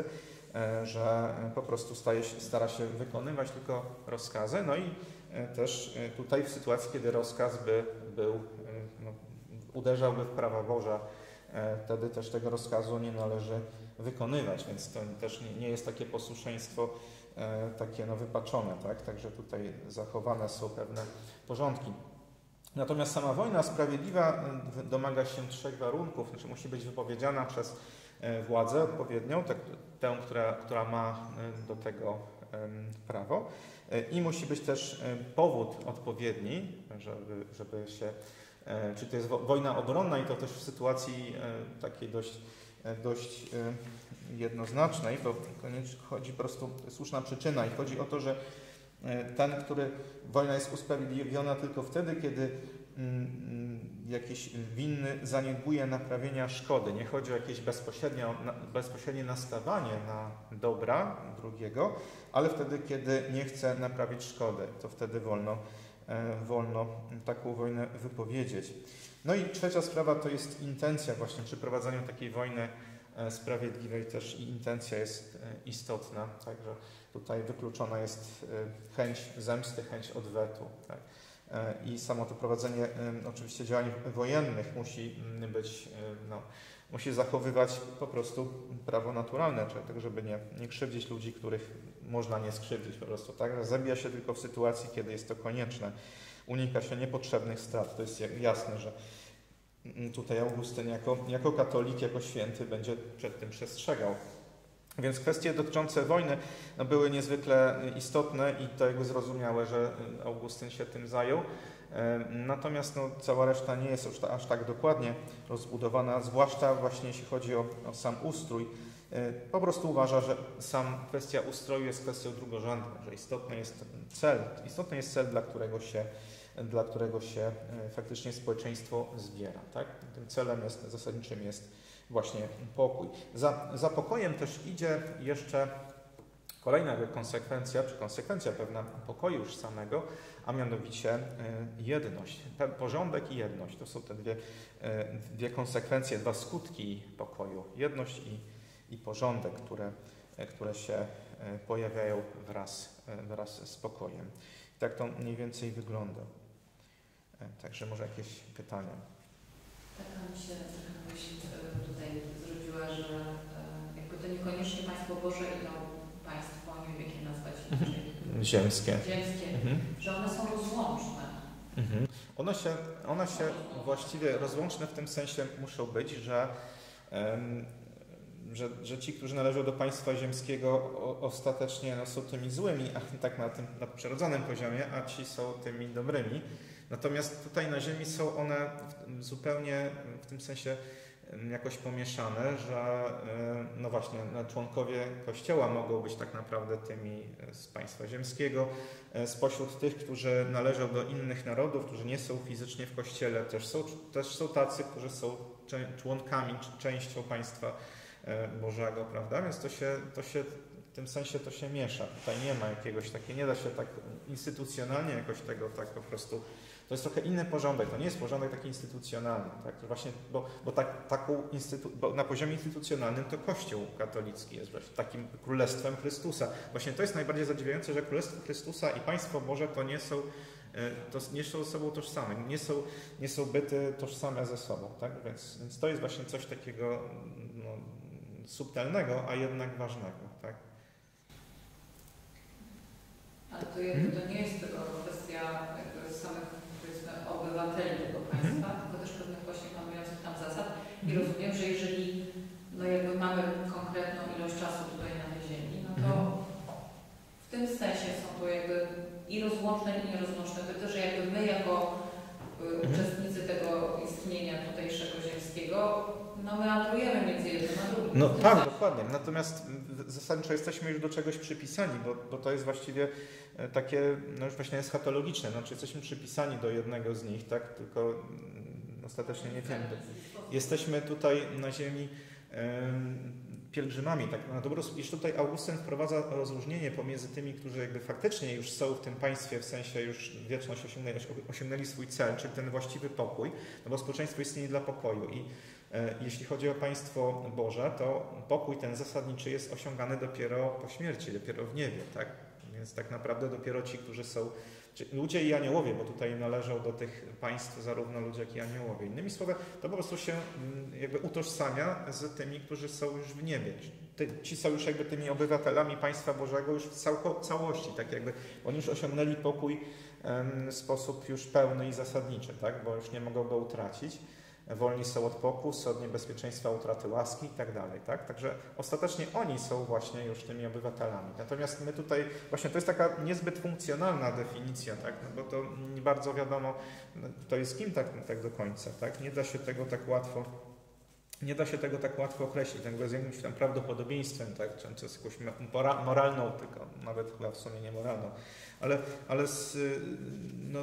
że po prostu staje się, stara się wykonywać tylko rozkazy. No i też tutaj w sytuacji, kiedy rozkaz by był, no, uderzałby w prawa Boże, wtedy też tego rozkazu nie należy wykonywać, więc to też nie, nie jest takie posłuszeństwo takie no, wypaczone, tak? Także tutaj zachowane są pewne porządki. Natomiast sama wojna sprawiedliwa domaga się trzech warunków, znaczy musi być wypowiedziana przez władzę odpowiednią, tak, tę, która, która ma do tego prawo, i musi być też powód odpowiedni, żeby, żeby się, czy to jest wojna obronna, i to też w sytuacji takiej dość, dość jednoznacznej, to chodzi po prostu słuszna przyczyna i chodzi o to, że ten, który wojna jest usprawiedliwiona tylko wtedy, kiedy jakiś winny zaniedbuje naprawienia szkody. Nie chodzi o jakieś bezpośrednie, bezpośrednie nastawanie na dobra drugiego, ale wtedy, kiedy nie chce naprawić szkody, to wtedy wolno, wolno taką wojnę wypowiedzieć. No i trzecia sprawa to jest intencja właśnie przy prowadzeniu takiej wojny sprawiedliwej, też i intencja jest istotna, także tutaj wykluczona jest chęć zemsty, chęć odwetu. Tak? I samo to prowadzenie oczywiście działań wojennych musi być, no, musi zachowywać po prostu prawo naturalne, czyli tak, żeby nie, nie krzywdzić ludzi, których można nie skrzywdzić po prostu. Tak? Zabija się tylko w sytuacji, kiedy jest to konieczne. Unika się niepotrzebnych strat. To jest jasne, że tutaj Augustyn jako, jako katolik, jako święty będzie przed tym przestrzegał. Więc kwestie dotyczące wojny no, były niezwykle istotne i to jakby zrozumiałe, że Augustyn się tym zajął. Natomiast no, cała reszta nie jest już ta, aż tak dokładnie rozbudowana, zwłaszcza właśnie jeśli chodzi o, o sam ustrój. Po prostu uważa, że sam kwestia ustroju jest kwestią drugorzędną, że istotny jest cel, istotny jest cel, dla którego się, dla którego się faktycznie społeczeństwo zbiera. Tak? Tym celem jest, zasadniczym jest właśnie pokój. Za, za pokojem też idzie jeszcze kolejna konsekwencja, czy konsekwencja pewna pokoju już samego, a mianowicie jedność. Porządek i jedność to są te dwie, dwie konsekwencje, dwa skutki pokoju. Jedność i, i porządek, które, które się pojawiają wraz, wraz z pokojem. Tak to mniej więcej wygląda. Także może jakieś pytania. Taka mi się myśl tutaj zrobiła, że jakby to niekoniecznie Państwo Boże idą państwo, nie wiem jak je nazwać inaczej. Ziemskie. Ziemskie, mhm. Że one są rozłączne. Mhm. One się, one się właściwie rozłączne w tym sensie muszą być, że, um, że, że ci, którzy należą do państwa ziemskiego o, ostatecznie no, są tymi złymi, a tak na tym na przyrodzonym poziomie, a ci są tymi dobrymi. Natomiast tutaj na ziemi są one zupełnie w tym sensie jakoś pomieszane, że no właśnie członkowie Kościoła mogą być tak naprawdę tymi z państwa ziemskiego. Spośród tych, którzy należą do innych narodów, którzy nie są fizycznie w Kościele, też są, też są tacy, którzy są członkami, częścią państwa Bożego, prawda? Więc to się, to się w tym sensie to się miesza. Tutaj nie ma jakiegoś takiego, nie da się tak instytucjonalnie jakoś tego tak po prostu. To jest trochę inny porządek, to nie jest porządek taki instytucjonalny. Tak? Właśnie, bo bo, tak, taką instytu, bo na poziomie instytucjonalnym to Kościół katolicki jest właśnie takim królestwem Chrystusa. Właśnie to jest najbardziej zadziwiające, że Królestwo Chrystusa i Państwo Boże to nie są, to nie są ze sobą tożsame, nie są, nie są byty tożsame ze sobą. Tak? Więc, więc to jest właśnie coś takiego no, subtelnego, a jednak ważnego. Tak? Ale to, jakby, to nie jest tylko kwestia jakby samych obywateli tego państwa, hmm. tylko też pewnych właśnie panujących tam zasad. I hmm. rozumiem, że jeżeli no jakby mamy konkretną ilość czasu tutaj na tej ziemi, no to hmm. w tym sensie są to jakby i rozłączne, i nierozłączne byty, że jakby my jako y, hmm. uczestnicy tego istnienia tutejszego ziemskiego, no meandrujemy między jednym a drugim. No tak, sensie. Dokładnie. Natomiast zasadniczo jesteśmy już do czegoś przypisani, bo, bo to jest właściwie takie, no już właśnie eschatologiczne, znaczy jesteśmy przypisani do jednego z nich, tak, tylko ostatecznie nie wiemy. Jesteśmy tutaj na ziemi um, pielgrzymami, tak, na dobro, iż tutaj Augustyn wprowadza rozróżnienie pomiędzy tymi, którzy jakby faktycznie już są w tym państwie, w sensie już wieczność osiągnęli, osiągnęli swój cel, czyli ten właściwy pokój, no bo społeczeństwo istnieje dla pokoju i e, jeśli chodzi o państwo Boże, to pokój ten zasadniczy jest osiągany dopiero po śmierci, dopiero w niebie, tak? Więc tak naprawdę dopiero ci, którzy są, ludzie i aniołowie, bo tutaj należą do tych państw zarówno ludzie, jak i aniołowie. Innymi słowy, to po prostu się jakby utożsamia z tymi, którzy są już w niebie. Ci są już jakby tymi obywatelami państwa Bożego już w całko, całości, tak jakby oni już osiągnęli pokój w sposób już pełny i zasadniczy, tak, bo już nie mogą go utracić. Wolni są od pokus, od niebezpieczeństwa utraty łaski i tak dalej. Tak? Także ostatecznie oni są właśnie już tymi obywatelami. Natomiast my tutaj, właśnie to jest taka niezbyt funkcjonalna definicja, tak? No bo to nie bardzo wiadomo, kto jest kim tak, tak do końca. Tak? Nie da się tego tak łatwo Nie da się tego tak łatwo określić, tego z jakimś tam prawdopodobieństwem, tak? Czy to jest jakąś moralną, tylko nawet chyba w sumie nie moralną. Ale, ale z, no,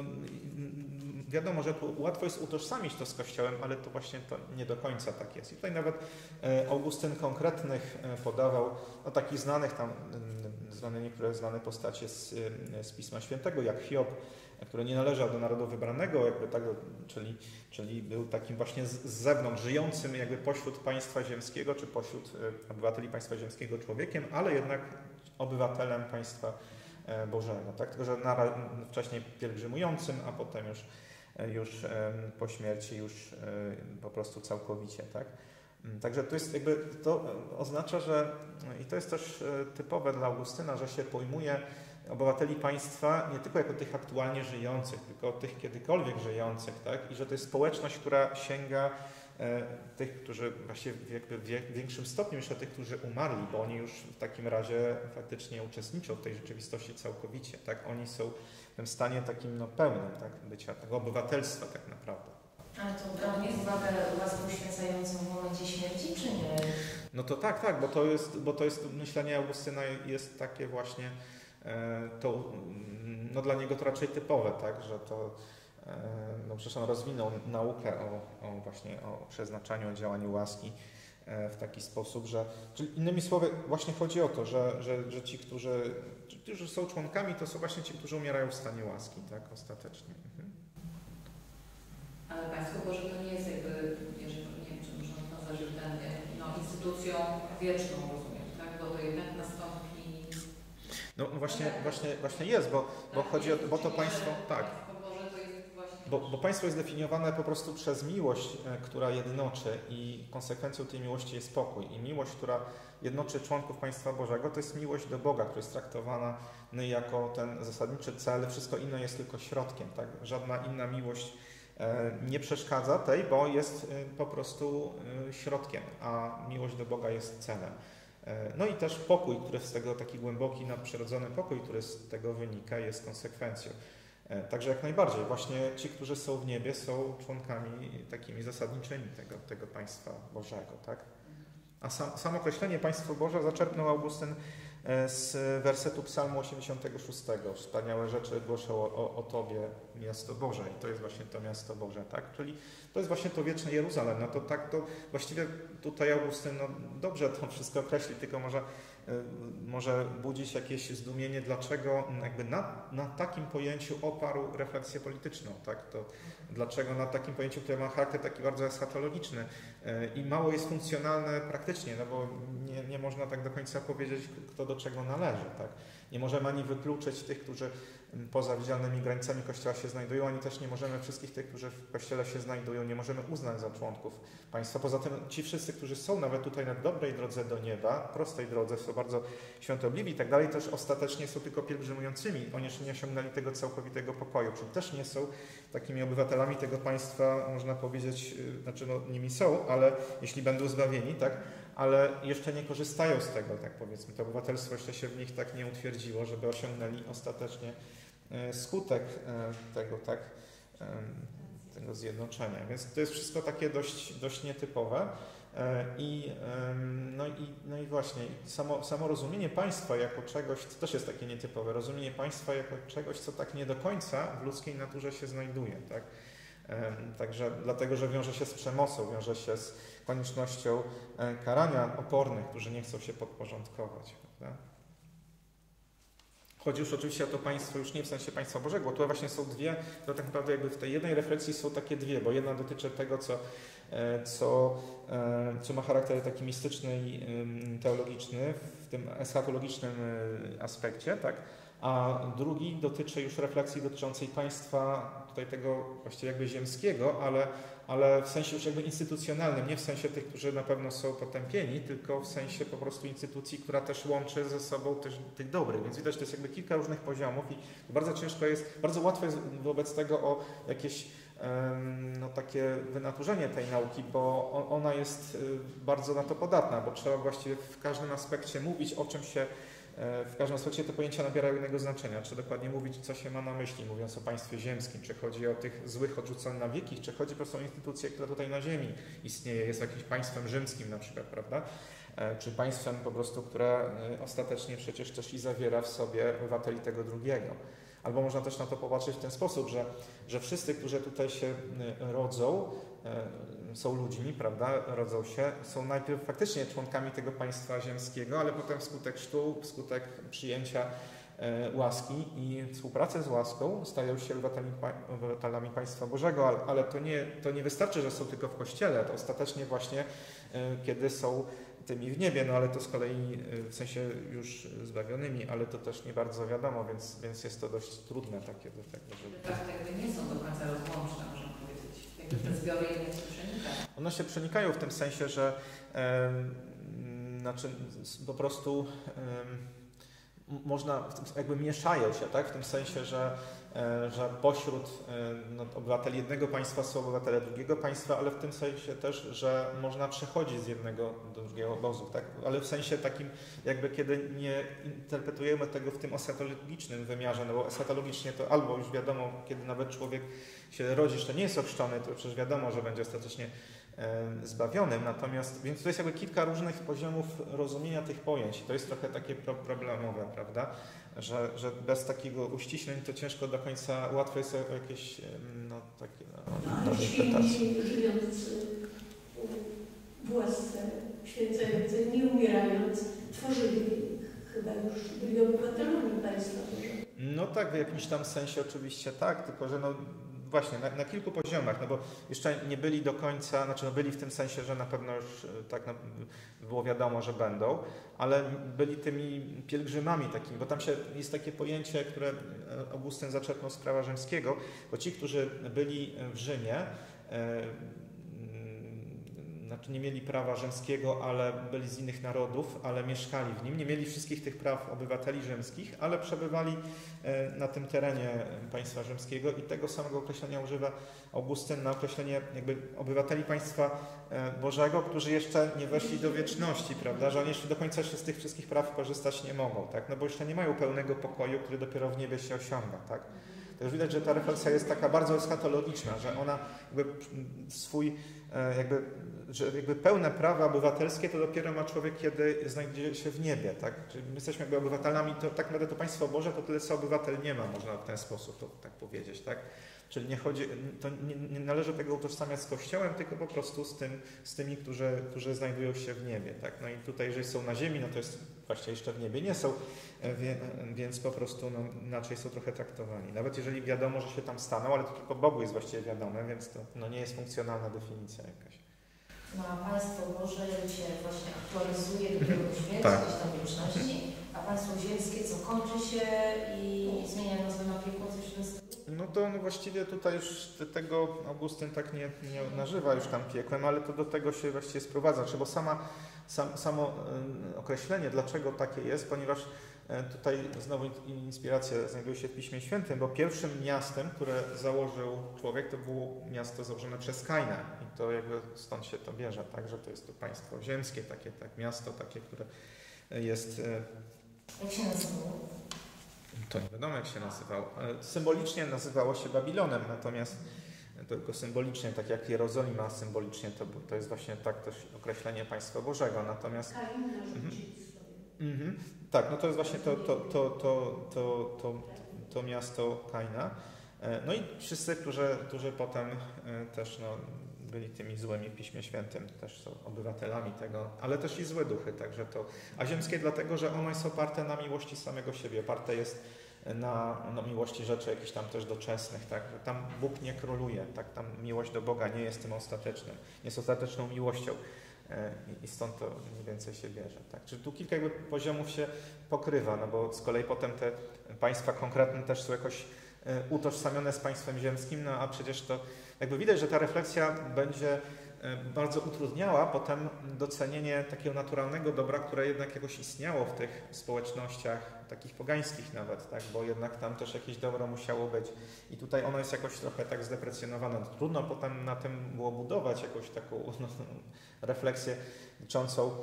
wiadomo, że łatwo jest utożsamić to z Kościołem, ale to właśnie to nie do końca tak jest. I tutaj nawet Augustyn konkretnych podawał, no takich znanych tam, znane niektóre znane postacie z, z Pisma Świętego, jak Hiob, który nie należał do narodu wybranego, jakby tak, czyli, czyli był takim właśnie z, z zewnątrz, żyjącym jakby pośród państwa ziemskiego, czy pośród obywateli państwa ziemskiego człowiekiem, ale jednak obywatelem państwa Bożego. Tak? Tylko, że na, wcześniej pielgrzymującym, a potem już, już po śmierci już po prostu całkowicie. Tak? Także to jest jakby, to oznacza, że i to jest też typowe dla Augustyna, że się pojmuje obywateli państwa nie tylko jako tych aktualnie żyjących, tylko tych kiedykolwiek żyjących, tak? I że to jest społeczność, która sięga tych, którzy właściwie jakby w większym stopniu jeszcze tych, którzy umarli, bo oni już w takim razie faktycznie uczestniczą w tej rzeczywistości całkowicie, tak? Oni są w tym stanie takim no, pełnym, tak? Bycia, tego obywatelstwa tak naprawdę. Ale to brał uwagę łaskę uświęcającą w momencie śmierci, czy nie? No to tak, tak, bo to jest, bo to jest myślenie Augustyna jest takie właśnie, e, to, no dla niego to raczej typowe, tak, że to, e, no przecież on rozwinął naukę o, o właśnie o przeznaczaniu, o działaniu łaski e, w taki sposób, że, czyli innymi słowy właśnie chodzi o to, że, że, że ci, którzy, ci, którzy są członkami, to są właśnie ci, którzy umierają w stanie łaski, tak, ostatecznie. Mhm. Ale Państwo Boże to nie jest jakby, jeżeli, nie wiem, czy można to nazwać no, instytucją wieczną, rozumiem, tak? Bo to jednak nastąpi... No, no właśnie, właśnie, właśnie jest, bo, bo tak, chodzi o to, bo to państwo, tak. Państwo Boże to jest właśnie... Bo, bo państwo jest definiowane po prostu przez miłość, która jednoczy i konsekwencją tej miłości jest pokój. I miłość, która jednoczy członków państwa Bożego, to jest miłość do Boga, która jest traktowana jako ten zasadniczy cel, wszystko inne jest tylko środkiem, tak? Żadna inna miłość nie przeszkadza tej, bo jest po prostu środkiem, a miłość do Boga jest celem. No i też pokój, który z tego, taki głęboki, nadprzyrodzony pokój, który z tego wynika, jest konsekwencją. Także jak najbardziej, właśnie ci, którzy są w niebie, są członkami takimi zasadniczymi tego, tego państwa Bożego, tak? A sam, samo określenie państwo Boże zaczerpnął Augustyn z wersetu Psalmu osiemdziesiątego szóstego. Wspaniałe rzeczy głoszą o, o, o Tobie, miasto Boże. I to jest właśnie to miasto Boże, tak? Czyli to jest właśnie to wieczne Jeruzalem. No to tak, to właściwie tutaj Augustyn no, dobrze to wszystko określi, tylko może, y, może budzić jakieś zdumienie, dlaczego jakby na, na takim pojęciu oparł refleksję polityczną, tak? To dlaczego na takim pojęciu, które ma charakter taki bardzo eschatologiczny y, i mało jest funkcjonalne praktycznie, no bo nie, nie można tak do końca powiedzieć, kto do czego należy, tak? Nie możemy ani wykluczyć tych, którzy poza widzialnymi granicami Kościoła się znajdują, ani też nie możemy wszystkich tych, którzy w Kościele się znajdują, nie możemy uznać za członków państwa. Poza tym ci wszyscy, którzy są nawet tutaj na dobrej drodze do nieba, prostej drodze, są bardzo świątobliwi i tak dalej, też ostatecznie są tylko pielgrzymującymi. Oni jeszcze nie osiągnęli tego całkowitego pokoju, czyli też nie są takimi obywatelami tego państwa, można powiedzieć, znaczy no, nimi są, ale jeśli będą zbawieni, tak, ale jeszcze nie korzystają z tego, tak powiedzmy. To obywatelstwo jeszcze się w nich tak nie utwierdziło, żeby osiągnęli ostatecznie skutek tego, tak, tego zjednoczenia. Więc to jest wszystko takie dość, dość nietypowe. I, no, i, no i właśnie samo, samo rozumienie państwa jako czegoś, to też jest takie nietypowe, rozumienie państwa jako czegoś, co tak nie do końca w ludzkiej naturze się znajduje, tak? Także dlatego, że wiąże się z przemocą, wiąże się z koniecznością karania opornych, którzy nie chcą się podporządkować. Prawda? Chodzi już oczywiście o to państwo, już nie w sensie państwa Bożego, bo tu właśnie są dwie, to tak naprawdę jakby w tej jednej refleksji są takie dwie, bo jedna dotyczy tego, co, co, co ma charakter taki mistyczny i teologiczny, w tym eschatologicznym aspekcie, tak? A drugi dotyczy już refleksji dotyczącej państwa, tutaj tego właściwie jakby ziemskiego, ale, ale w sensie już jakby instytucjonalnym, nie w sensie tych, którzy na pewno są potępieni, tylko w sensie po prostu instytucji, która też łączy ze sobą też tych dobrych. Więc widać, to jest jakby kilka różnych poziomów i bardzo ciężko jest, bardzo łatwo jest wobec tego o jakieś no, takie wynaturzenie tej nauki, bo ona jest bardzo na to podatna, bo trzeba właściwie w każdym aspekcie mówić, o czym się w każdym aspekcie te pojęcia nabierają innego znaczenia. Czy dokładnie mówić, co się ma na myśli, mówiąc o państwie ziemskim, czy chodzi o tych złych odrzuconych na wieki, czy chodzi po prostu o instytucję, która tutaj na ziemi istnieje, jest jakimś państwem rzymskim na przykład, prawda? Czy państwem po prostu, które ostatecznie przecież też i zawiera w sobie obywateli tego drugiego. Albo można też na to popatrzeć w ten sposób, że, że wszyscy, którzy tutaj się rodzą, są ludźmi, prawda, rodzą się, są najpierw faktycznie członkami tego państwa ziemskiego, ale potem wskutek chrztu, wskutek przyjęcia łaski i współpracy z łaską stają się obywatelami, obywatelami państwa Bożego, ale, ale to, nie, to nie wystarczy, że są tylko w Kościele, to ostatecznie właśnie kiedy są tymi w niebie, no ale to z kolei w sensie już zbawionymi, ale to też nie bardzo wiadomo, więc, więc jest to dość trudne takie do tego, żeby... Tak, jakby nie są do końca rozłączne, można powiedzieć. Jakby te zbiory jednak się przenikają. One się przenikają w tym sensie, że e, znaczy po prostu e, można, jakby mieszają się, tak? W tym sensie, że że pośród no, obywateli jednego państwa są obywatele drugiego państwa, ale w tym sensie też, że można przechodzić z jednego do drugiego obozu, tak? Ale w sensie takim, jakby kiedy nie interpretujemy tego w tym eschatologicznym wymiarze, no bo eschatologicznie to albo już wiadomo, kiedy nawet człowiek się rodzi, że nie jest ochrzczony, to przecież wiadomo, że będzie ostatecznie zbawionym, natomiast, więc to jest jakby kilka różnych poziomów rozumienia tych pojęć i to jest trochę takie problemowe, prawda, że, że bez takiego uściśleń to ciężko do końca, łatwo jest o jakieś no, takie no, no, święci żyjąc w łasce święcającej, nie umierając, tworzyli, chyba już byli obywatelami państwa. No tak, w jakimś tam sensie oczywiście tak, tylko że no właśnie, na, na kilku poziomach, no bo jeszcze nie byli do końca, znaczy no byli w tym sensie, że na pewno już tak na, było wiadomo, że będą, ale byli tymi pielgrzymami takimi, bo tam się jest takie pojęcie, które Augustyn zaczerpnął z prawa rzymskiego, bo ci, którzy byli w Rzymie, e, znaczy nie mieli prawa rzymskiego, ale byli z innych narodów, ale mieszkali w nim. Nie mieli wszystkich tych praw obywateli rzymskich, ale przebywali na tym terenie państwa rzymskiego i tego samego określenia używa Augustyn na określenie jakby obywateli państwa Bożego, którzy jeszcze nie weszli do wieczności, prawda, że oni jeszcze do końca jeszcze z tych wszystkich praw korzystać nie mogą, tak, no bo jeszcze nie mają pełnego pokoju, który dopiero w niebie się osiąga, tak. To już widać, że ta refleksja jest taka bardzo eschatologiczna, że ona jakby swój, jakby, że jakby pełne prawa obywatelskie to dopiero ma człowiek, kiedy znajdzie się w niebie, tak? Czyli my jesteśmy jakby obywatelami, to tak naprawdę to państwo Boże to tyle, co obywatel nie ma, można w ten sposób to tak powiedzieć, tak? Czyli nie chodzi, to nie, nie należy tego utożsamiać z Kościołem, tylko po prostu z, tym, z tymi, którzy, którzy znajdują się w niebie, tak? No i tutaj, jeżeli są na ziemi, no to jest właśnie jeszcze w niebie nie są, wie, więc po prostu no, inaczej są trochę traktowani. Nawet jeżeli wiadomo, że się tam staną, ale to tylko Bogu jest właściwie wiadome, więc to no, nie jest funkcjonalna definicja jakaś. No a Państwo Boże się właśnie aktualizuje do tego święta, tak. gdzieś tam wieczności, a Państwo Ziemskie co kończy się i zmienia nazwę na piekło, coś w tym stylu? No to no właściwie tutaj już tego Augustyn tak nie, nie nazywa już tam piekłem, ale to do tego się właściwie sprowadza, bo sama, sam, samo określenie, dlaczego takie jest, ponieważ tutaj znowu inspiracja znajduje się w Piśmie Świętym, bo pierwszym miastem, które założył człowiek, to było miasto założone przez Kaina i to jakby stąd się to bierze, tak, że to jest to państwo ziemskie, takie tak, miasto takie, które jest... Jak się nazywało? To nie wiadomo, jak się nazywało. Symbolicznie nazywało się Babilonem, natomiast tylko symbolicznie, tak jak Jerozolima symbolicznie, to, to jest właśnie tak też określenie państwa Bożego, natomiast... Kain narzucił mm -hmm. Tak, no to jest właśnie to, to, to, to, to, to, to miasto Kaina. No i wszyscy, którzy, którzy potem też no, byli tymi złymi w Piśmie Świętym, też są obywatelami tego, ale też i złe duchy, także to, a ziemskie dlatego, że ono jest oparte na miłości samego siebie, oparte jest na no, miłości rzeczy jakichś tam też doczesnych, tak, że tam Bóg nie króluje, tak, tam miłość do Boga nie jest tym ostatecznym, nie jest ostateczną miłością i stąd to mniej więcej się bierze, tak, czyli tu kilka jakby poziomów się pokrywa, no bo z kolei potem te państwa konkretne też są jakoś utożsamione z państwem ziemskim, no a przecież to jakby widać, że ta refleksja będzie bardzo utrudniała potem docenienie takiego naturalnego dobra, które jednak jakoś istniało w tych społecznościach takich pogańskich nawet, tak, bo jednak tam też jakieś dobro musiało być i tutaj ono jest jakoś trochę tak zdeprecjonowane. Trudno potem na tym było budować jakąś taką no, refleksję dotyczącą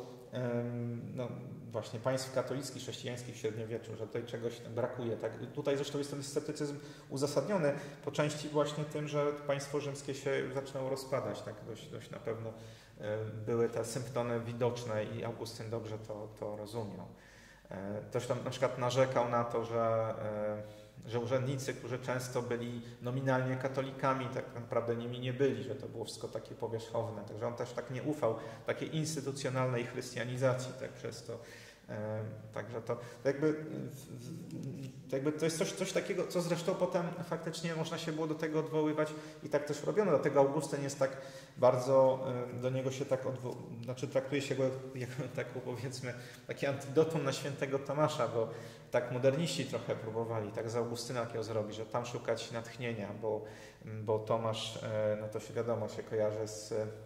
no, właśnie państw katolickich, chrześcijańskich w średniowieczu, że tutaj czegoś brakuje. Tak? Tutaj zresztą jest ten sceptycyzm uzasadniony po części właśnie tym, że państwo rzymskie się zaczynało rozpadać. Tak? Dość, dość na pewno były te symptomy widoczne i Augustyn dobrze to, to rozumiał. Też tam na przykład narzekał na to, że, że urzędnicy, którzy często byli nominalnie katolikami, tak naprawdę nimi nie byli, że to było wszystko takie powierzchowne. Także on też tak nie ufał takiej instytucjonalnej chrystianizacji, tak przez to. Także to, to jakby, to jakby to jest coś, coś takiego, co zresztą potem faktycznie można się było do tego odwoływać i tak też robiono. Dlatego Augustyn jest tak bardzo, do niego się tak odwołuje, znaczy traktuje się go jako taką powiedzmy taki antidotum na świętego Tomasza, bo tak moderniści trochę próbowali tak z Augustyna takiego zrobić, że tam szukać natchnienia, bo, bo Tomasz, no to się wiadomo, się kojarzy z,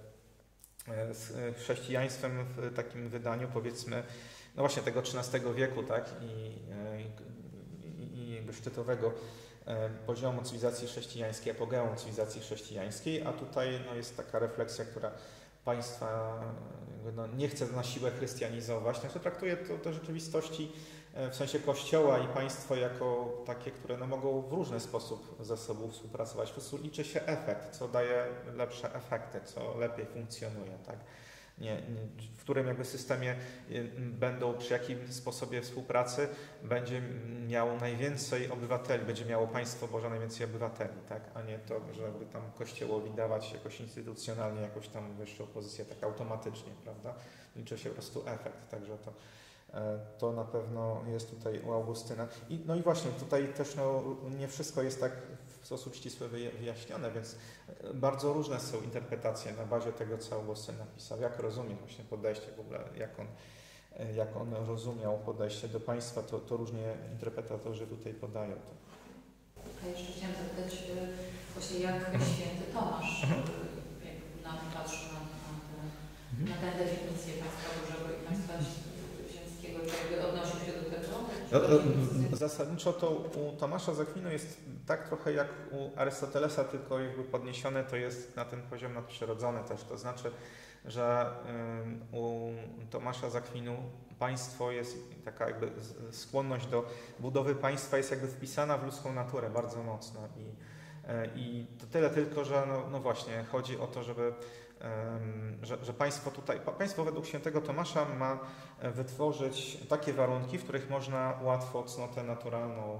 z chrześcijaństwem w takim wydaniu powiedzmy no właśnie tego trzynastego wieku, tak, i, i, i jakby szczytowego poziomu cywilizacji chrześcijańskiej, apogeum cywilizacji chrześcijańskiej, a tutaj no, jest taka refleksja, która państwa no, nie chce na siłę chrystianizować, znaczy traktuje to do rzeczywistości w sensie Kościoła i państwo jako takie, które no, mogą w różny sposób ze sobą współpracować. Po prostu liczy się efekt, co daje lepsze efekty, co lepiej funkcjonuje. Tak? Nie, nie, w którym jakby systemie będą, przy jakim sposobie współpracy będzie miało najwięcej obywateli, będzie miało państwo Boże najwięcej obywateli, tak? A nie to, żeby tam Kościołowi dawać jakoś instytucjonalnie jakąś tam wyższą pozycję tak automatycznie, prawda? Liczy się po prostu efekt, także to, to na pewno jest tutaj u Augustyna. I, no i właśnie tutaj też no, nie wszystko jest tak w sposób ścisły wyjaśnione, więc bardzo różne są interpretacje na bazie tego, co Augustyn napisał. Jak rozumie właśnie podejście w ogóle, jak on, jak on rozumiał podejście do państwa, to, to różnie interpretatorzy tutaj podają to. A jeszcze chciałam zapytać właśnie, jak święty Tomasz jak nam patrzył na, na, te, na tę definicję państwa Bożego i państwa ziemskiego, czy jakby odnosił się do tego? No, zasadniczo to u Tomasza z Akwinu jest tak trochę jak u Arystotelesa, tylko jakby podniesione to jest na ten poziom nadprzyrodzony też. To znaczy, że u Tomasza z Akwinu państwo jest, taka jakby skłonność do budowy państwa jest jakby wpisana w ludzką naturę bardzo mocno. I, i to tyle tylko, że no, no właśnie chodzi o to, żeby Że, że państwo tutaj, państwo według świętego Tomasza ma wytworzyć takie warunki, w których można łatwo cnotę naturalną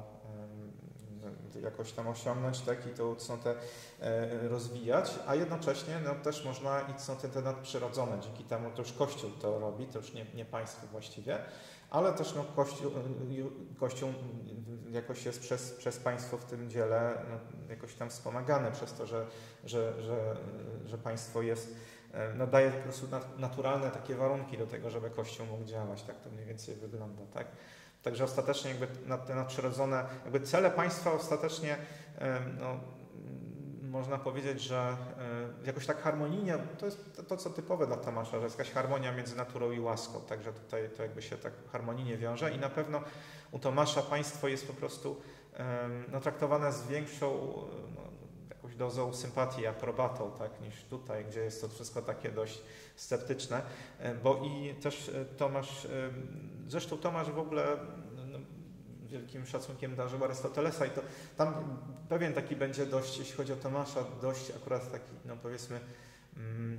jakoś tam osiągnąć, tak, i tą cnotę rozwijać, a jednocześnie no, też można i cnoty te nadprzyrodzone, dzięki temu to już Kościół to robi, to już nie, nie państwo właściwie, ale też no, Kościół, Kościół jakoś jest przez, przez państwo w tym dziele no, jakoś tam wspomagane przez to, że, że, że, że państwo jest, no, daje po prostu naturalne takie warunki do tego, żeby Kościół mógł działać. Tak to mniej więcej wygląda. Tak? Także ostatecznie jakby te nadprzyrodzone, jakby cele państwa ostatecznie no, można powiedzieć, że jakoś tak harmonijnie, to jest to, to, co typowe dla Tomasza, że jest jakaś harmonia między naturą i łaską, także tutaj to jakby się tak harmonijnie wiąże i na pewno u Tomasza państwo jest po prostu no, traktowane z większą no, jakąś dozą sympatii i aprobatą, tak, niż tutaj, gdzie jest to wszystko takie dość sceptyczne, bo i też Tomasz, zresztą Tomasz w ogóle no, wielkim szacunkiem darzył Arystotelesa i to tam pewien taki będzie dość, jeśli chodzi o Tomasza, dość akurat taki, no powiedzmy, mm,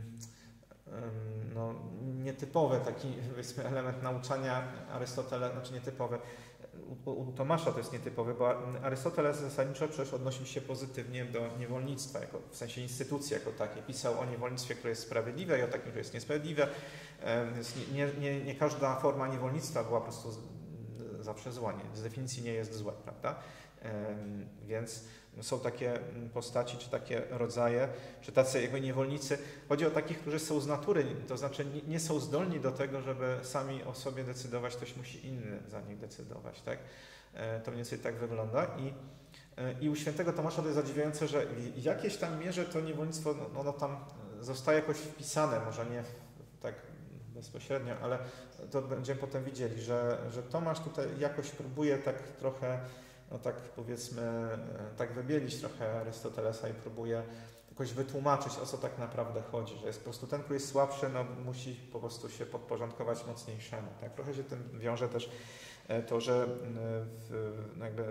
no, nietypowy taki, powiedzmy, element nauczania Arystotelesa, znaczy nietypowy, u, u Tomasza to jest nietypowy, bo Arystoteles zasadniczo przecież odnosił się pozytywnie do niewolnictwa, jako, w sensie instytucji jako takiej. Pisał o niewolnictwie, które jest sprawiedliwe i o takim, które jest niesprawiedliwe. Nie, nie, nie każda forma niewolnictwa była po prostu zawsze zła, nie, z definicji nie jest złe, prawda? Więc są takie postaci, czy takie rodzaje, czy tacy jakby niewolnicy. Chodzi o takich, którzy są z natury, to znaczy nie są zdolni do tego, żeby sami o sobie decydować, ktoś musi inny za nich decydować, tak? To mniej więcej tak wygląda. I, i u świętego Tomasza to jest zadziwiające, że w jakiejś tam mierze to niewolnictwo, no, ono tam zostaje jakoś wpisane, może nie tak bezpośrednio, ale to będziemy potem widzieli, że, że Tomasz tutaj jakoś próbuje tak trochę, no tak powiedzmy, tak wybielić trochę Arystotelesa i próbuje jakoś wytłumaczyć, o co tak naprawdę chodzi, że jest po prostu ten, który jest słabszy, no musi po prostu się podporządkować mocniejszemu. Tak? Trochę się tym wiąże też to, że w, no jakby,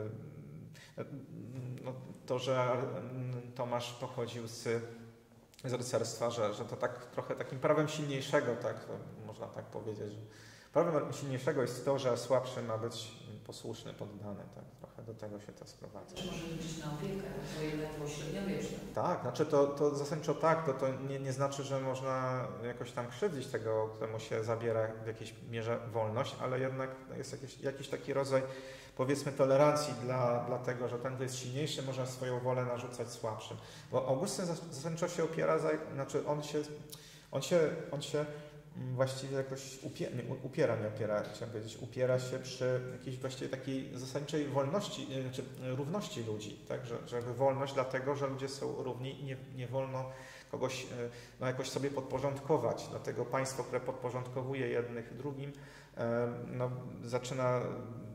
no to, że Tomasz pochodził z z rycerstwa, że, że to tak trochę takim prawem silniejszego, tak można tak powiedzieć, że prawem silniejszego jest to, że słabszy ma być posłuszny, poddany, tak trochę do tego się to sprowadza. Czy może liczyć na opiekę, to jednak było średniowieczne. Tak, znaczy to, to zasadniczo tak, to, to nie, nie znaczy, że można jakoś tam krzywdzić tego, któremu się zabiera w jakiejś mierze wolność, ale jednak jest jakiś, jakiś taki rodzaj, powiedzmy, tolerancji dla, dla tego, że ten, kto jest silniejszy, może swoją wolę narzucać słabszym. Bo Augustyn zasadniczo się opiera, za, znaczy on się, on się, on się właściwie jakoś upie, nie, upiera, nie opiera, chciałem powiedzieć, upiera się przy jakiejś właściwie takiej zasadniczej wolności, znaczy równości ludzi, tak, że, żeby wolność dlatego, że ludzie są równi i nie, nie wolno kogoś no, jakoś sobie podporządkować. Dlatego państwo, które podporządkowuje jednych drugim, no, zaczyna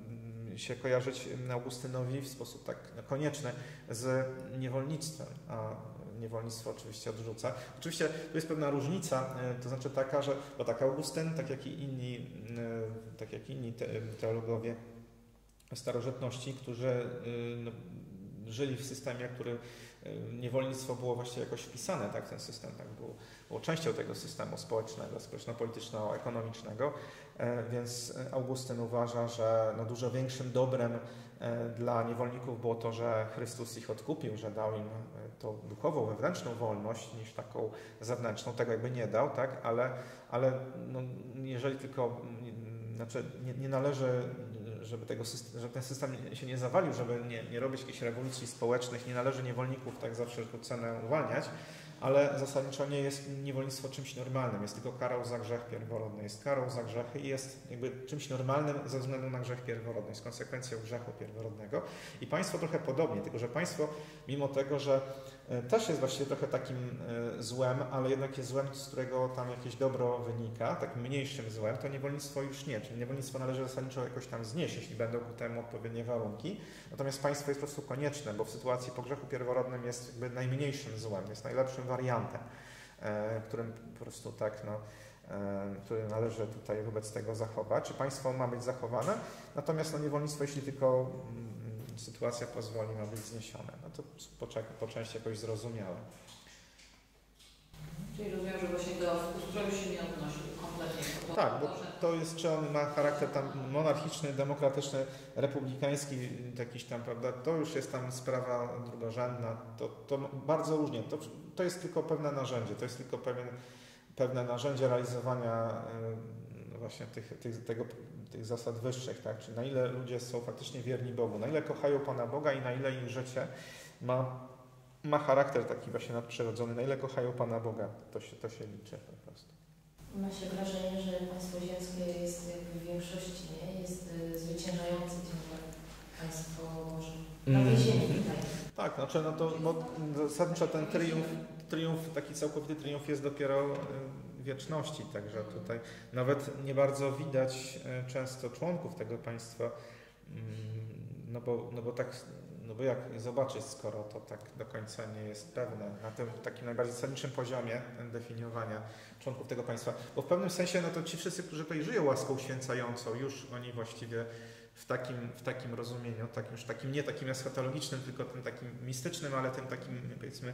się kojarzyć Augustynowi w sposób tak konieczny z niewolnictwem, a niewolnictwo oczywiście odrzuca. Oczywiście tu jest pewna różnica, to znaczy taka, że bo tak Augustyn, tak jak i inni, tak jak inni teologowie starożytności, którzy no, żyli w systemie, który niewolnictwo było właściwie jakoś wpisane, tak, ten system tak, było, było częścią tego systemu społecznego, społeczno-polityczno-ekonomicznego, więc Augustyn uważa, że no, dużo większym dobrem dla niewolników było to, że Chrystus ich odkupił, że dał im tą duchową, wewnętrzną wolność niż taką zewnętrzną, tego jakby nie dał, tak, ale, ale no, jeżeli tylko, znaczy nie, nie należy, żeby, tego system, żeby ten system się nie zawalił, żeby nie, nie robić jakichś rewolucji społecznych, nie należy niewolników tak za wszelką cenę uwalniać, ale zasadniczo nie jest niewolnictwo czymś normalnym, jest tylko karą za grzech pierworodny, jest karą za grzechy i jest jakby czymś normalnym ze względu na grzech pierworodny, jest konsekwencją grzechu pierworodnego. I państwo trochę podobnie, tylko że państwo, mimo tego, że też jest właściwie trochę takim złem, ale jednak jest złem, z którego tam jakieś dobro wynika, takim mniejszym złem, to niewolnictwo już nie. Czyli niewolnictwo należy zasadniczo jakoś tam znieść, jeśli będą ku temu odpowiednie warunki. Natomiast państwo jest po prostu konieczne, bo w sytuacji po grzechu pierworodnym jest jakby najmniejszym złem, jest najlepszym wariantem, którym po prostu tak, no, który należy tutaj wobec tego zachować. Czy państwo ma być zachowane? Natomiast no, niewolnictwo, jeśli tylko sytuacja pozwoli, ma być zniesione. No to po, po części jakoś zrozumiałe. Czyli rozumiem, że właśnie do ustroju się nie odnosi kompletnie. To tak, bo to jest, czy on ma charakter tam monarchiczny, demokratyczny, republikański, jakiś tam, prawda, to już jest tam sprawa drugorzędna, to, to bardzo różnie. To, to jest tylko pewne narzędzie, to jest tylko pewien, pewne narzędzie realizowania y, właśnie tych, tych, tego, tych zasad wyższych, tak? Czyli na ile ludzie są faktycznie wierni Bogu, na ile kochają Pana Boga i na ile ich życie ma, ma charakter taki właśnie nadprzyrodzony, na ile kochają Pana Boga, to się, to się liczy po prostu. Ma się wrażenie, że państwo ziemskie jest jakby w większości, nie? Jest y, zwyciężające państwo Boże. Na tej ziemi tutaj. Tak, znaczy no to bo zasadniczo ten triumf, triumf, taki całkowity triumf jest dopiero w wieczności, także tutaj nawet nie bardzo widać często członków tego państwa, no bo, no bo tak, no bo jak zobaczyć, skoro to tak do końca nie jest pewne na tym takim najbardziej zasadniczym poziomie definiowania członków tego państwa, bo w pewnym sensie no to ci wszyscy, którzy tutaj żyją łaską święcającą, już oni właściwie w takim, w takim rozumieniu, takim, już takim nie takim eschatologicznym, tylko tym takim mistycznym, ale tym takim, powiedzmy,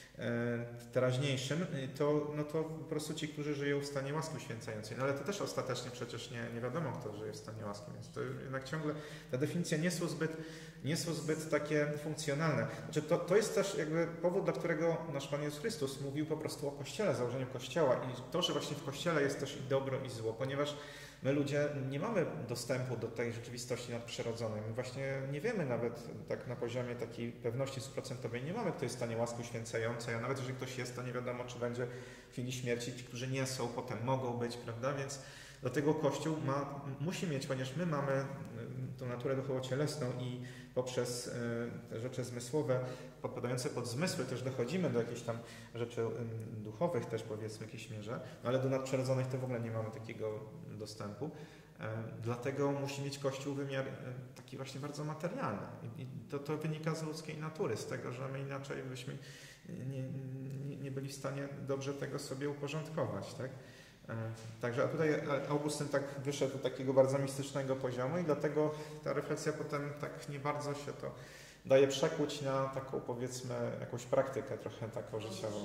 teraźniejszym, to, no to po prostu ci, którzy żyją w stanie łaski uświęcającej. No ale to też ostatecznie przecież nie, nie wiadomo, kto żyje w stanie łaski, więc to jednak ciągle te definicje nie są zbyt, nie są zbyt takie funkcjonalne. Znaczy to, to jest też jakby powód, dla którego nasz Pan Jezus Chrystus mówił po prostu o Kościele, założeniu Kościoła i to, że właśnie w Kościele jest też i dobro, i zło, ponieważ my ludzie nie mamy dostępu do tej rzeczywistości nadprzyrodzonej. My właśnie nie wiemy nawet tak na poziomie takiej pewności stuprocentowej, nie mamy, kto jest w stanie łaski uświęcającej, a nawet jeżeli ktoś jest, to nie wiadomo, czy będzie w chwili śmierci. Ci, którzy nie są, potem mogą być, prawda? Więc dlatego Kościół ma, musi mieć, ponieważ my mamy tą naturę duchowo-cielesną i poprzez te rzeczy zmysłowe, podpadające pod zmysły też dochodzimy do jakichś tam rzeczy duchowych też, powiedzmy, w jakiejś mierze, no ale do nadprzyrodzonych to w ogóle nie mamy takiego dostępu. Dlatego musi mieć Kościół wymiar taki właśnie bardzo materialny. I to, to wynika z ludzkiej natury, z tego, że my inaczej byśmy nie, nie, nie byli w stanie dobrze tego sobie uporządkować. Tak? Także a tutaj Augustyn tak wyszedł do takiego bardzo mistycznego poziomu i dlatego ta refleksja potem tak nie bardzo się to daje przekuć na taką, powiedzmy, jakąś praktykę trochę taką życiową.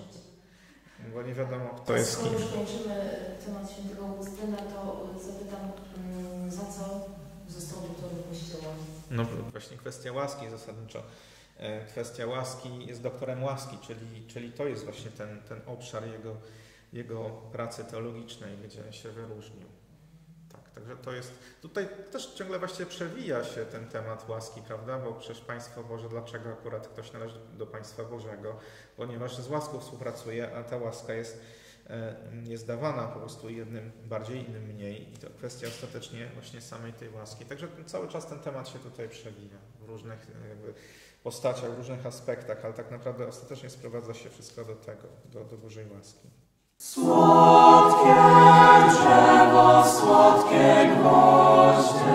Bo nie wiadomo, kto jest kim. Skoro już kończymy temat świętego Augustyna, to zapytam, za co został doktorem Kościoła? No właśnie kwestia łaski zasadniczo. Kwestia łaski, jest doktorem łaski, czyli, czyli to jest właśnie ten, ten obszar jego, jego pracy teologicznej, gdzie się wyróżnił. Tak, także to jest, tutaj też ciągle właściwie przewija się ten temat łaski, prawda, bo przecież Państwo Boże, dlaczego akurat ktoś należy do Państwa Bożego? Ponieważ z łaską współpracuje, a ta łaska jest, jest dawana po prostu jednym bardziej, innym mniej i to kwestia ostatecznie właśnie samej tej łaski. Także cały czas ten temat się tutaj przewija w różnych jakby postaciach, w różnych aspektach, ale tak naprawdę ostatecznie sprowadza się wszystko do tego, do, do Bożej łaski. Słodkie drzewo, słodkie gwoździe,